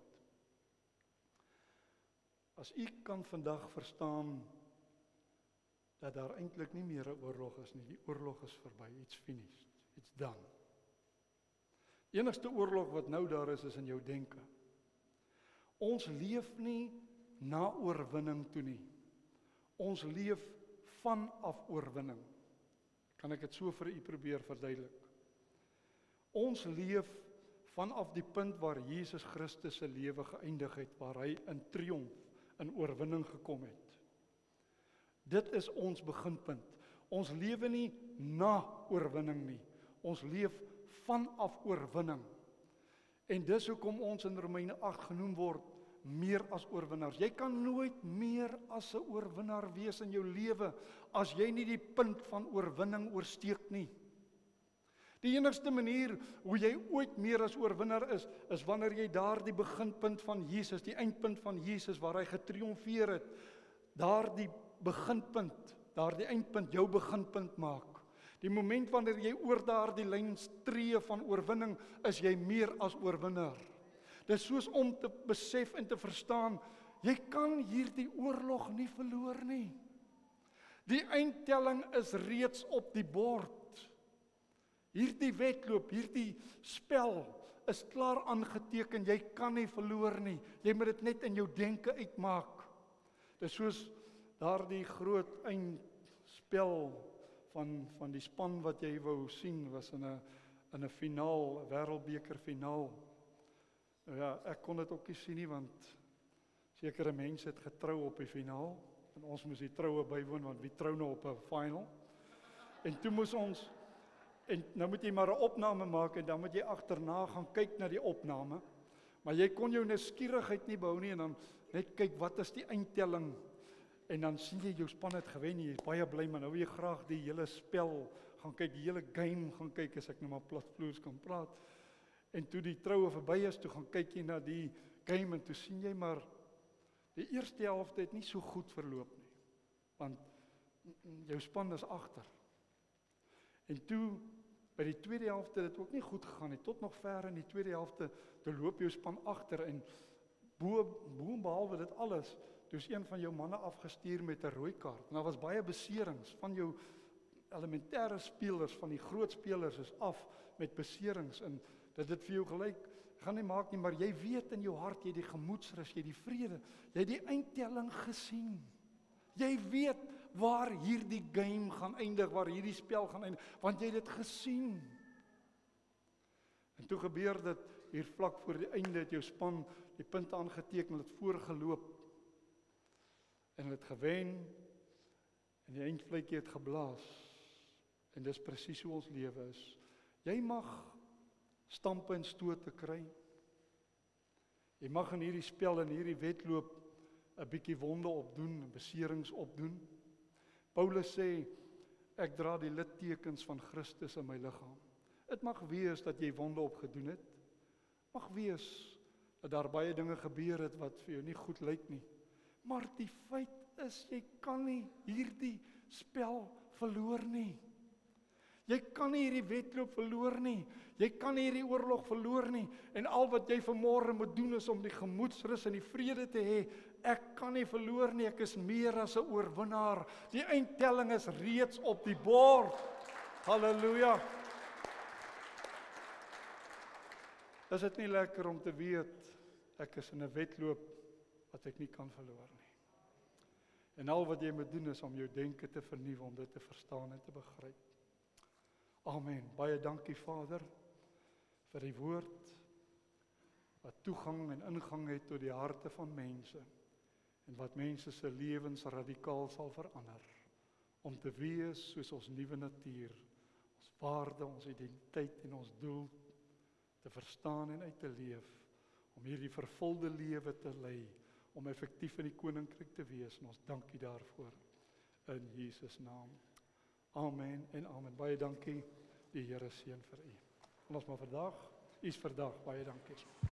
Speaker 1: As u kan vandag verstaan dat daar eintlik nie meer 'n oorlog is nie, die oorlog is verby, it's finished, it's done. Die enigste oorlog wat nou daar is, is in jou denke. Ons leef nie na oorwinning toe nie. Ons leef vanaf oorwinning. Kan ek dit so vir u probeer verduidelik? Ons leef vanaf die punt waar Jesus Christus se lewe geëindig het, waar hy in triomf, in oorwinning gekom het. Dit is ons beginpunt. Ons lewe nie na oorwinning nie. Ons leef vanaf oorwinning. En dis hoekom ons in Romeine agt genoem word meer as oorwinnaars. Jy kan nooit meer as 'n oorwinnaar wees in jou lewe as jy nie die punt van oorwinning oorsteek nie. Die enigste manier hoe jy ooit meer as oorwinnaar is, is wanneer jy daar die beginpunt van Jesus, die eindpunt van Jesus waar hy getriomfeer het, daar die beginpunt, daar die eindpunt jou beginpunt maak. Die moment wanneer jy oor daar die lyn stree van oorwinning, is jy meer as oorwinnaar. Dis soos om te besef en te verstaan, jy kan hierdie oorlog nie verloor nie. Die eindtelling is reeds op die bord. Hierdie wedloop, hierdie spel is klaar aangeteken, jy kan nie verloor nie. Jy moet dit net in jou denke uitmaak. Dis soos daardie groot eindspel van van die span wat jy wou sien, was in 'n in 'n finaal, 'n wêreldbeker finaal. Nou ja, ek kon dit ook nie sien nie, want sekere mense het getrou op die finaal en ons moes die troue bywoon, want wie trou nou op 'n final? En toe moes ons En nou moet jy maar 'n opname maak en dan moet jy agterna gaan kyk na die opname. Maar jy kon jou nuuskierigheid nie behou nie en dan net kyk wat is die eindtelling. En dan sien jy jou span het gewen, jy is baie bly, maar nou wil jy graag die hele spel gaan kyk, die hele game gaan kyk as ek nou maar platvloers kan praat. En toe die troue verby is, toe gaan kyk jy na die game en toe sien jy maar die eerste helfte het nie so goed verloop nie. Want jou span is agter. En toe by die tweede helfte het dit ook nie goed gegaan nie. Tot nog ver in die tweede helfte, toe loop jou span agter en bo bo behalwe dit alles, toe is een van jou manne afgestuur met 'n rooi kaart. En daar was baie beserings van jou elementêre spelers, van die groot spelers is af met beserings en dit het vir jou gelyk, gaan nie maak nie, maar jy weet in jou hart, jy die gemoedsrus, jy die vrede, jy die eindtelling gesien. Jy weet waar hierdie game gaan eindig, waar hierdie spel gaan eindig, want jy het dit gesien. En toe gebeur dit, hier vlak voor die einde het jou span die punte aangeteken, het voorgeloop, en het gewen, en die eindfluitjie het geblaas. En dis presies hoe ons lewe is. Jy mag stampe en stote kry. Jy mag in hierdie spel en hierdie wedloop 'n bietjie wonde opdoen, 'n beserings opdoen. Paulus sê, ek dra die littekens van Christus in my liggaam. Dit mag wees dat jy wonde opgedoen het. Mag wees dat daar baie dinge gebeur het wat vir jou nie goed lyk nie. Maar die feit is, jy kan nie hierdie spel verloor nie. Jy kan nie hierdie wedloop verloor nie. Jy kan nie hierdie oorlog verloor nie. En al wat jy vanmôre moet doen is om die gemoedsrus en die vrede te hê. Ek kan nie verloor nie, ek is meer as 'n oorwinnaar. Die eindtelling is reeds op die bord. Halleluja. Is dit nie lekker om te weet, ek is in 'n wedloop wat ek nie kan verloor nie. En al wat jy moet doen is om jou denke te vernuwe, om dit te verstaan en te begryp. Amen. Baie dankie Vader vir die woord wat toegang en ingang het tot die harte van mense en wat mense se lewens radikaal sal verander om te wees soos ons nuwe natuur, ons waarde, ons identiteit en ons doel te verstaan en uit te leef, om hierdie vervulde lewe te lei, om effektief in die koninkryk te wees, en ons dankie daarvoor in Jesus naam. Amen en amen. Baie dankie, die Here seën vir u. En ons maar vandag, u is vandag, baie dankie.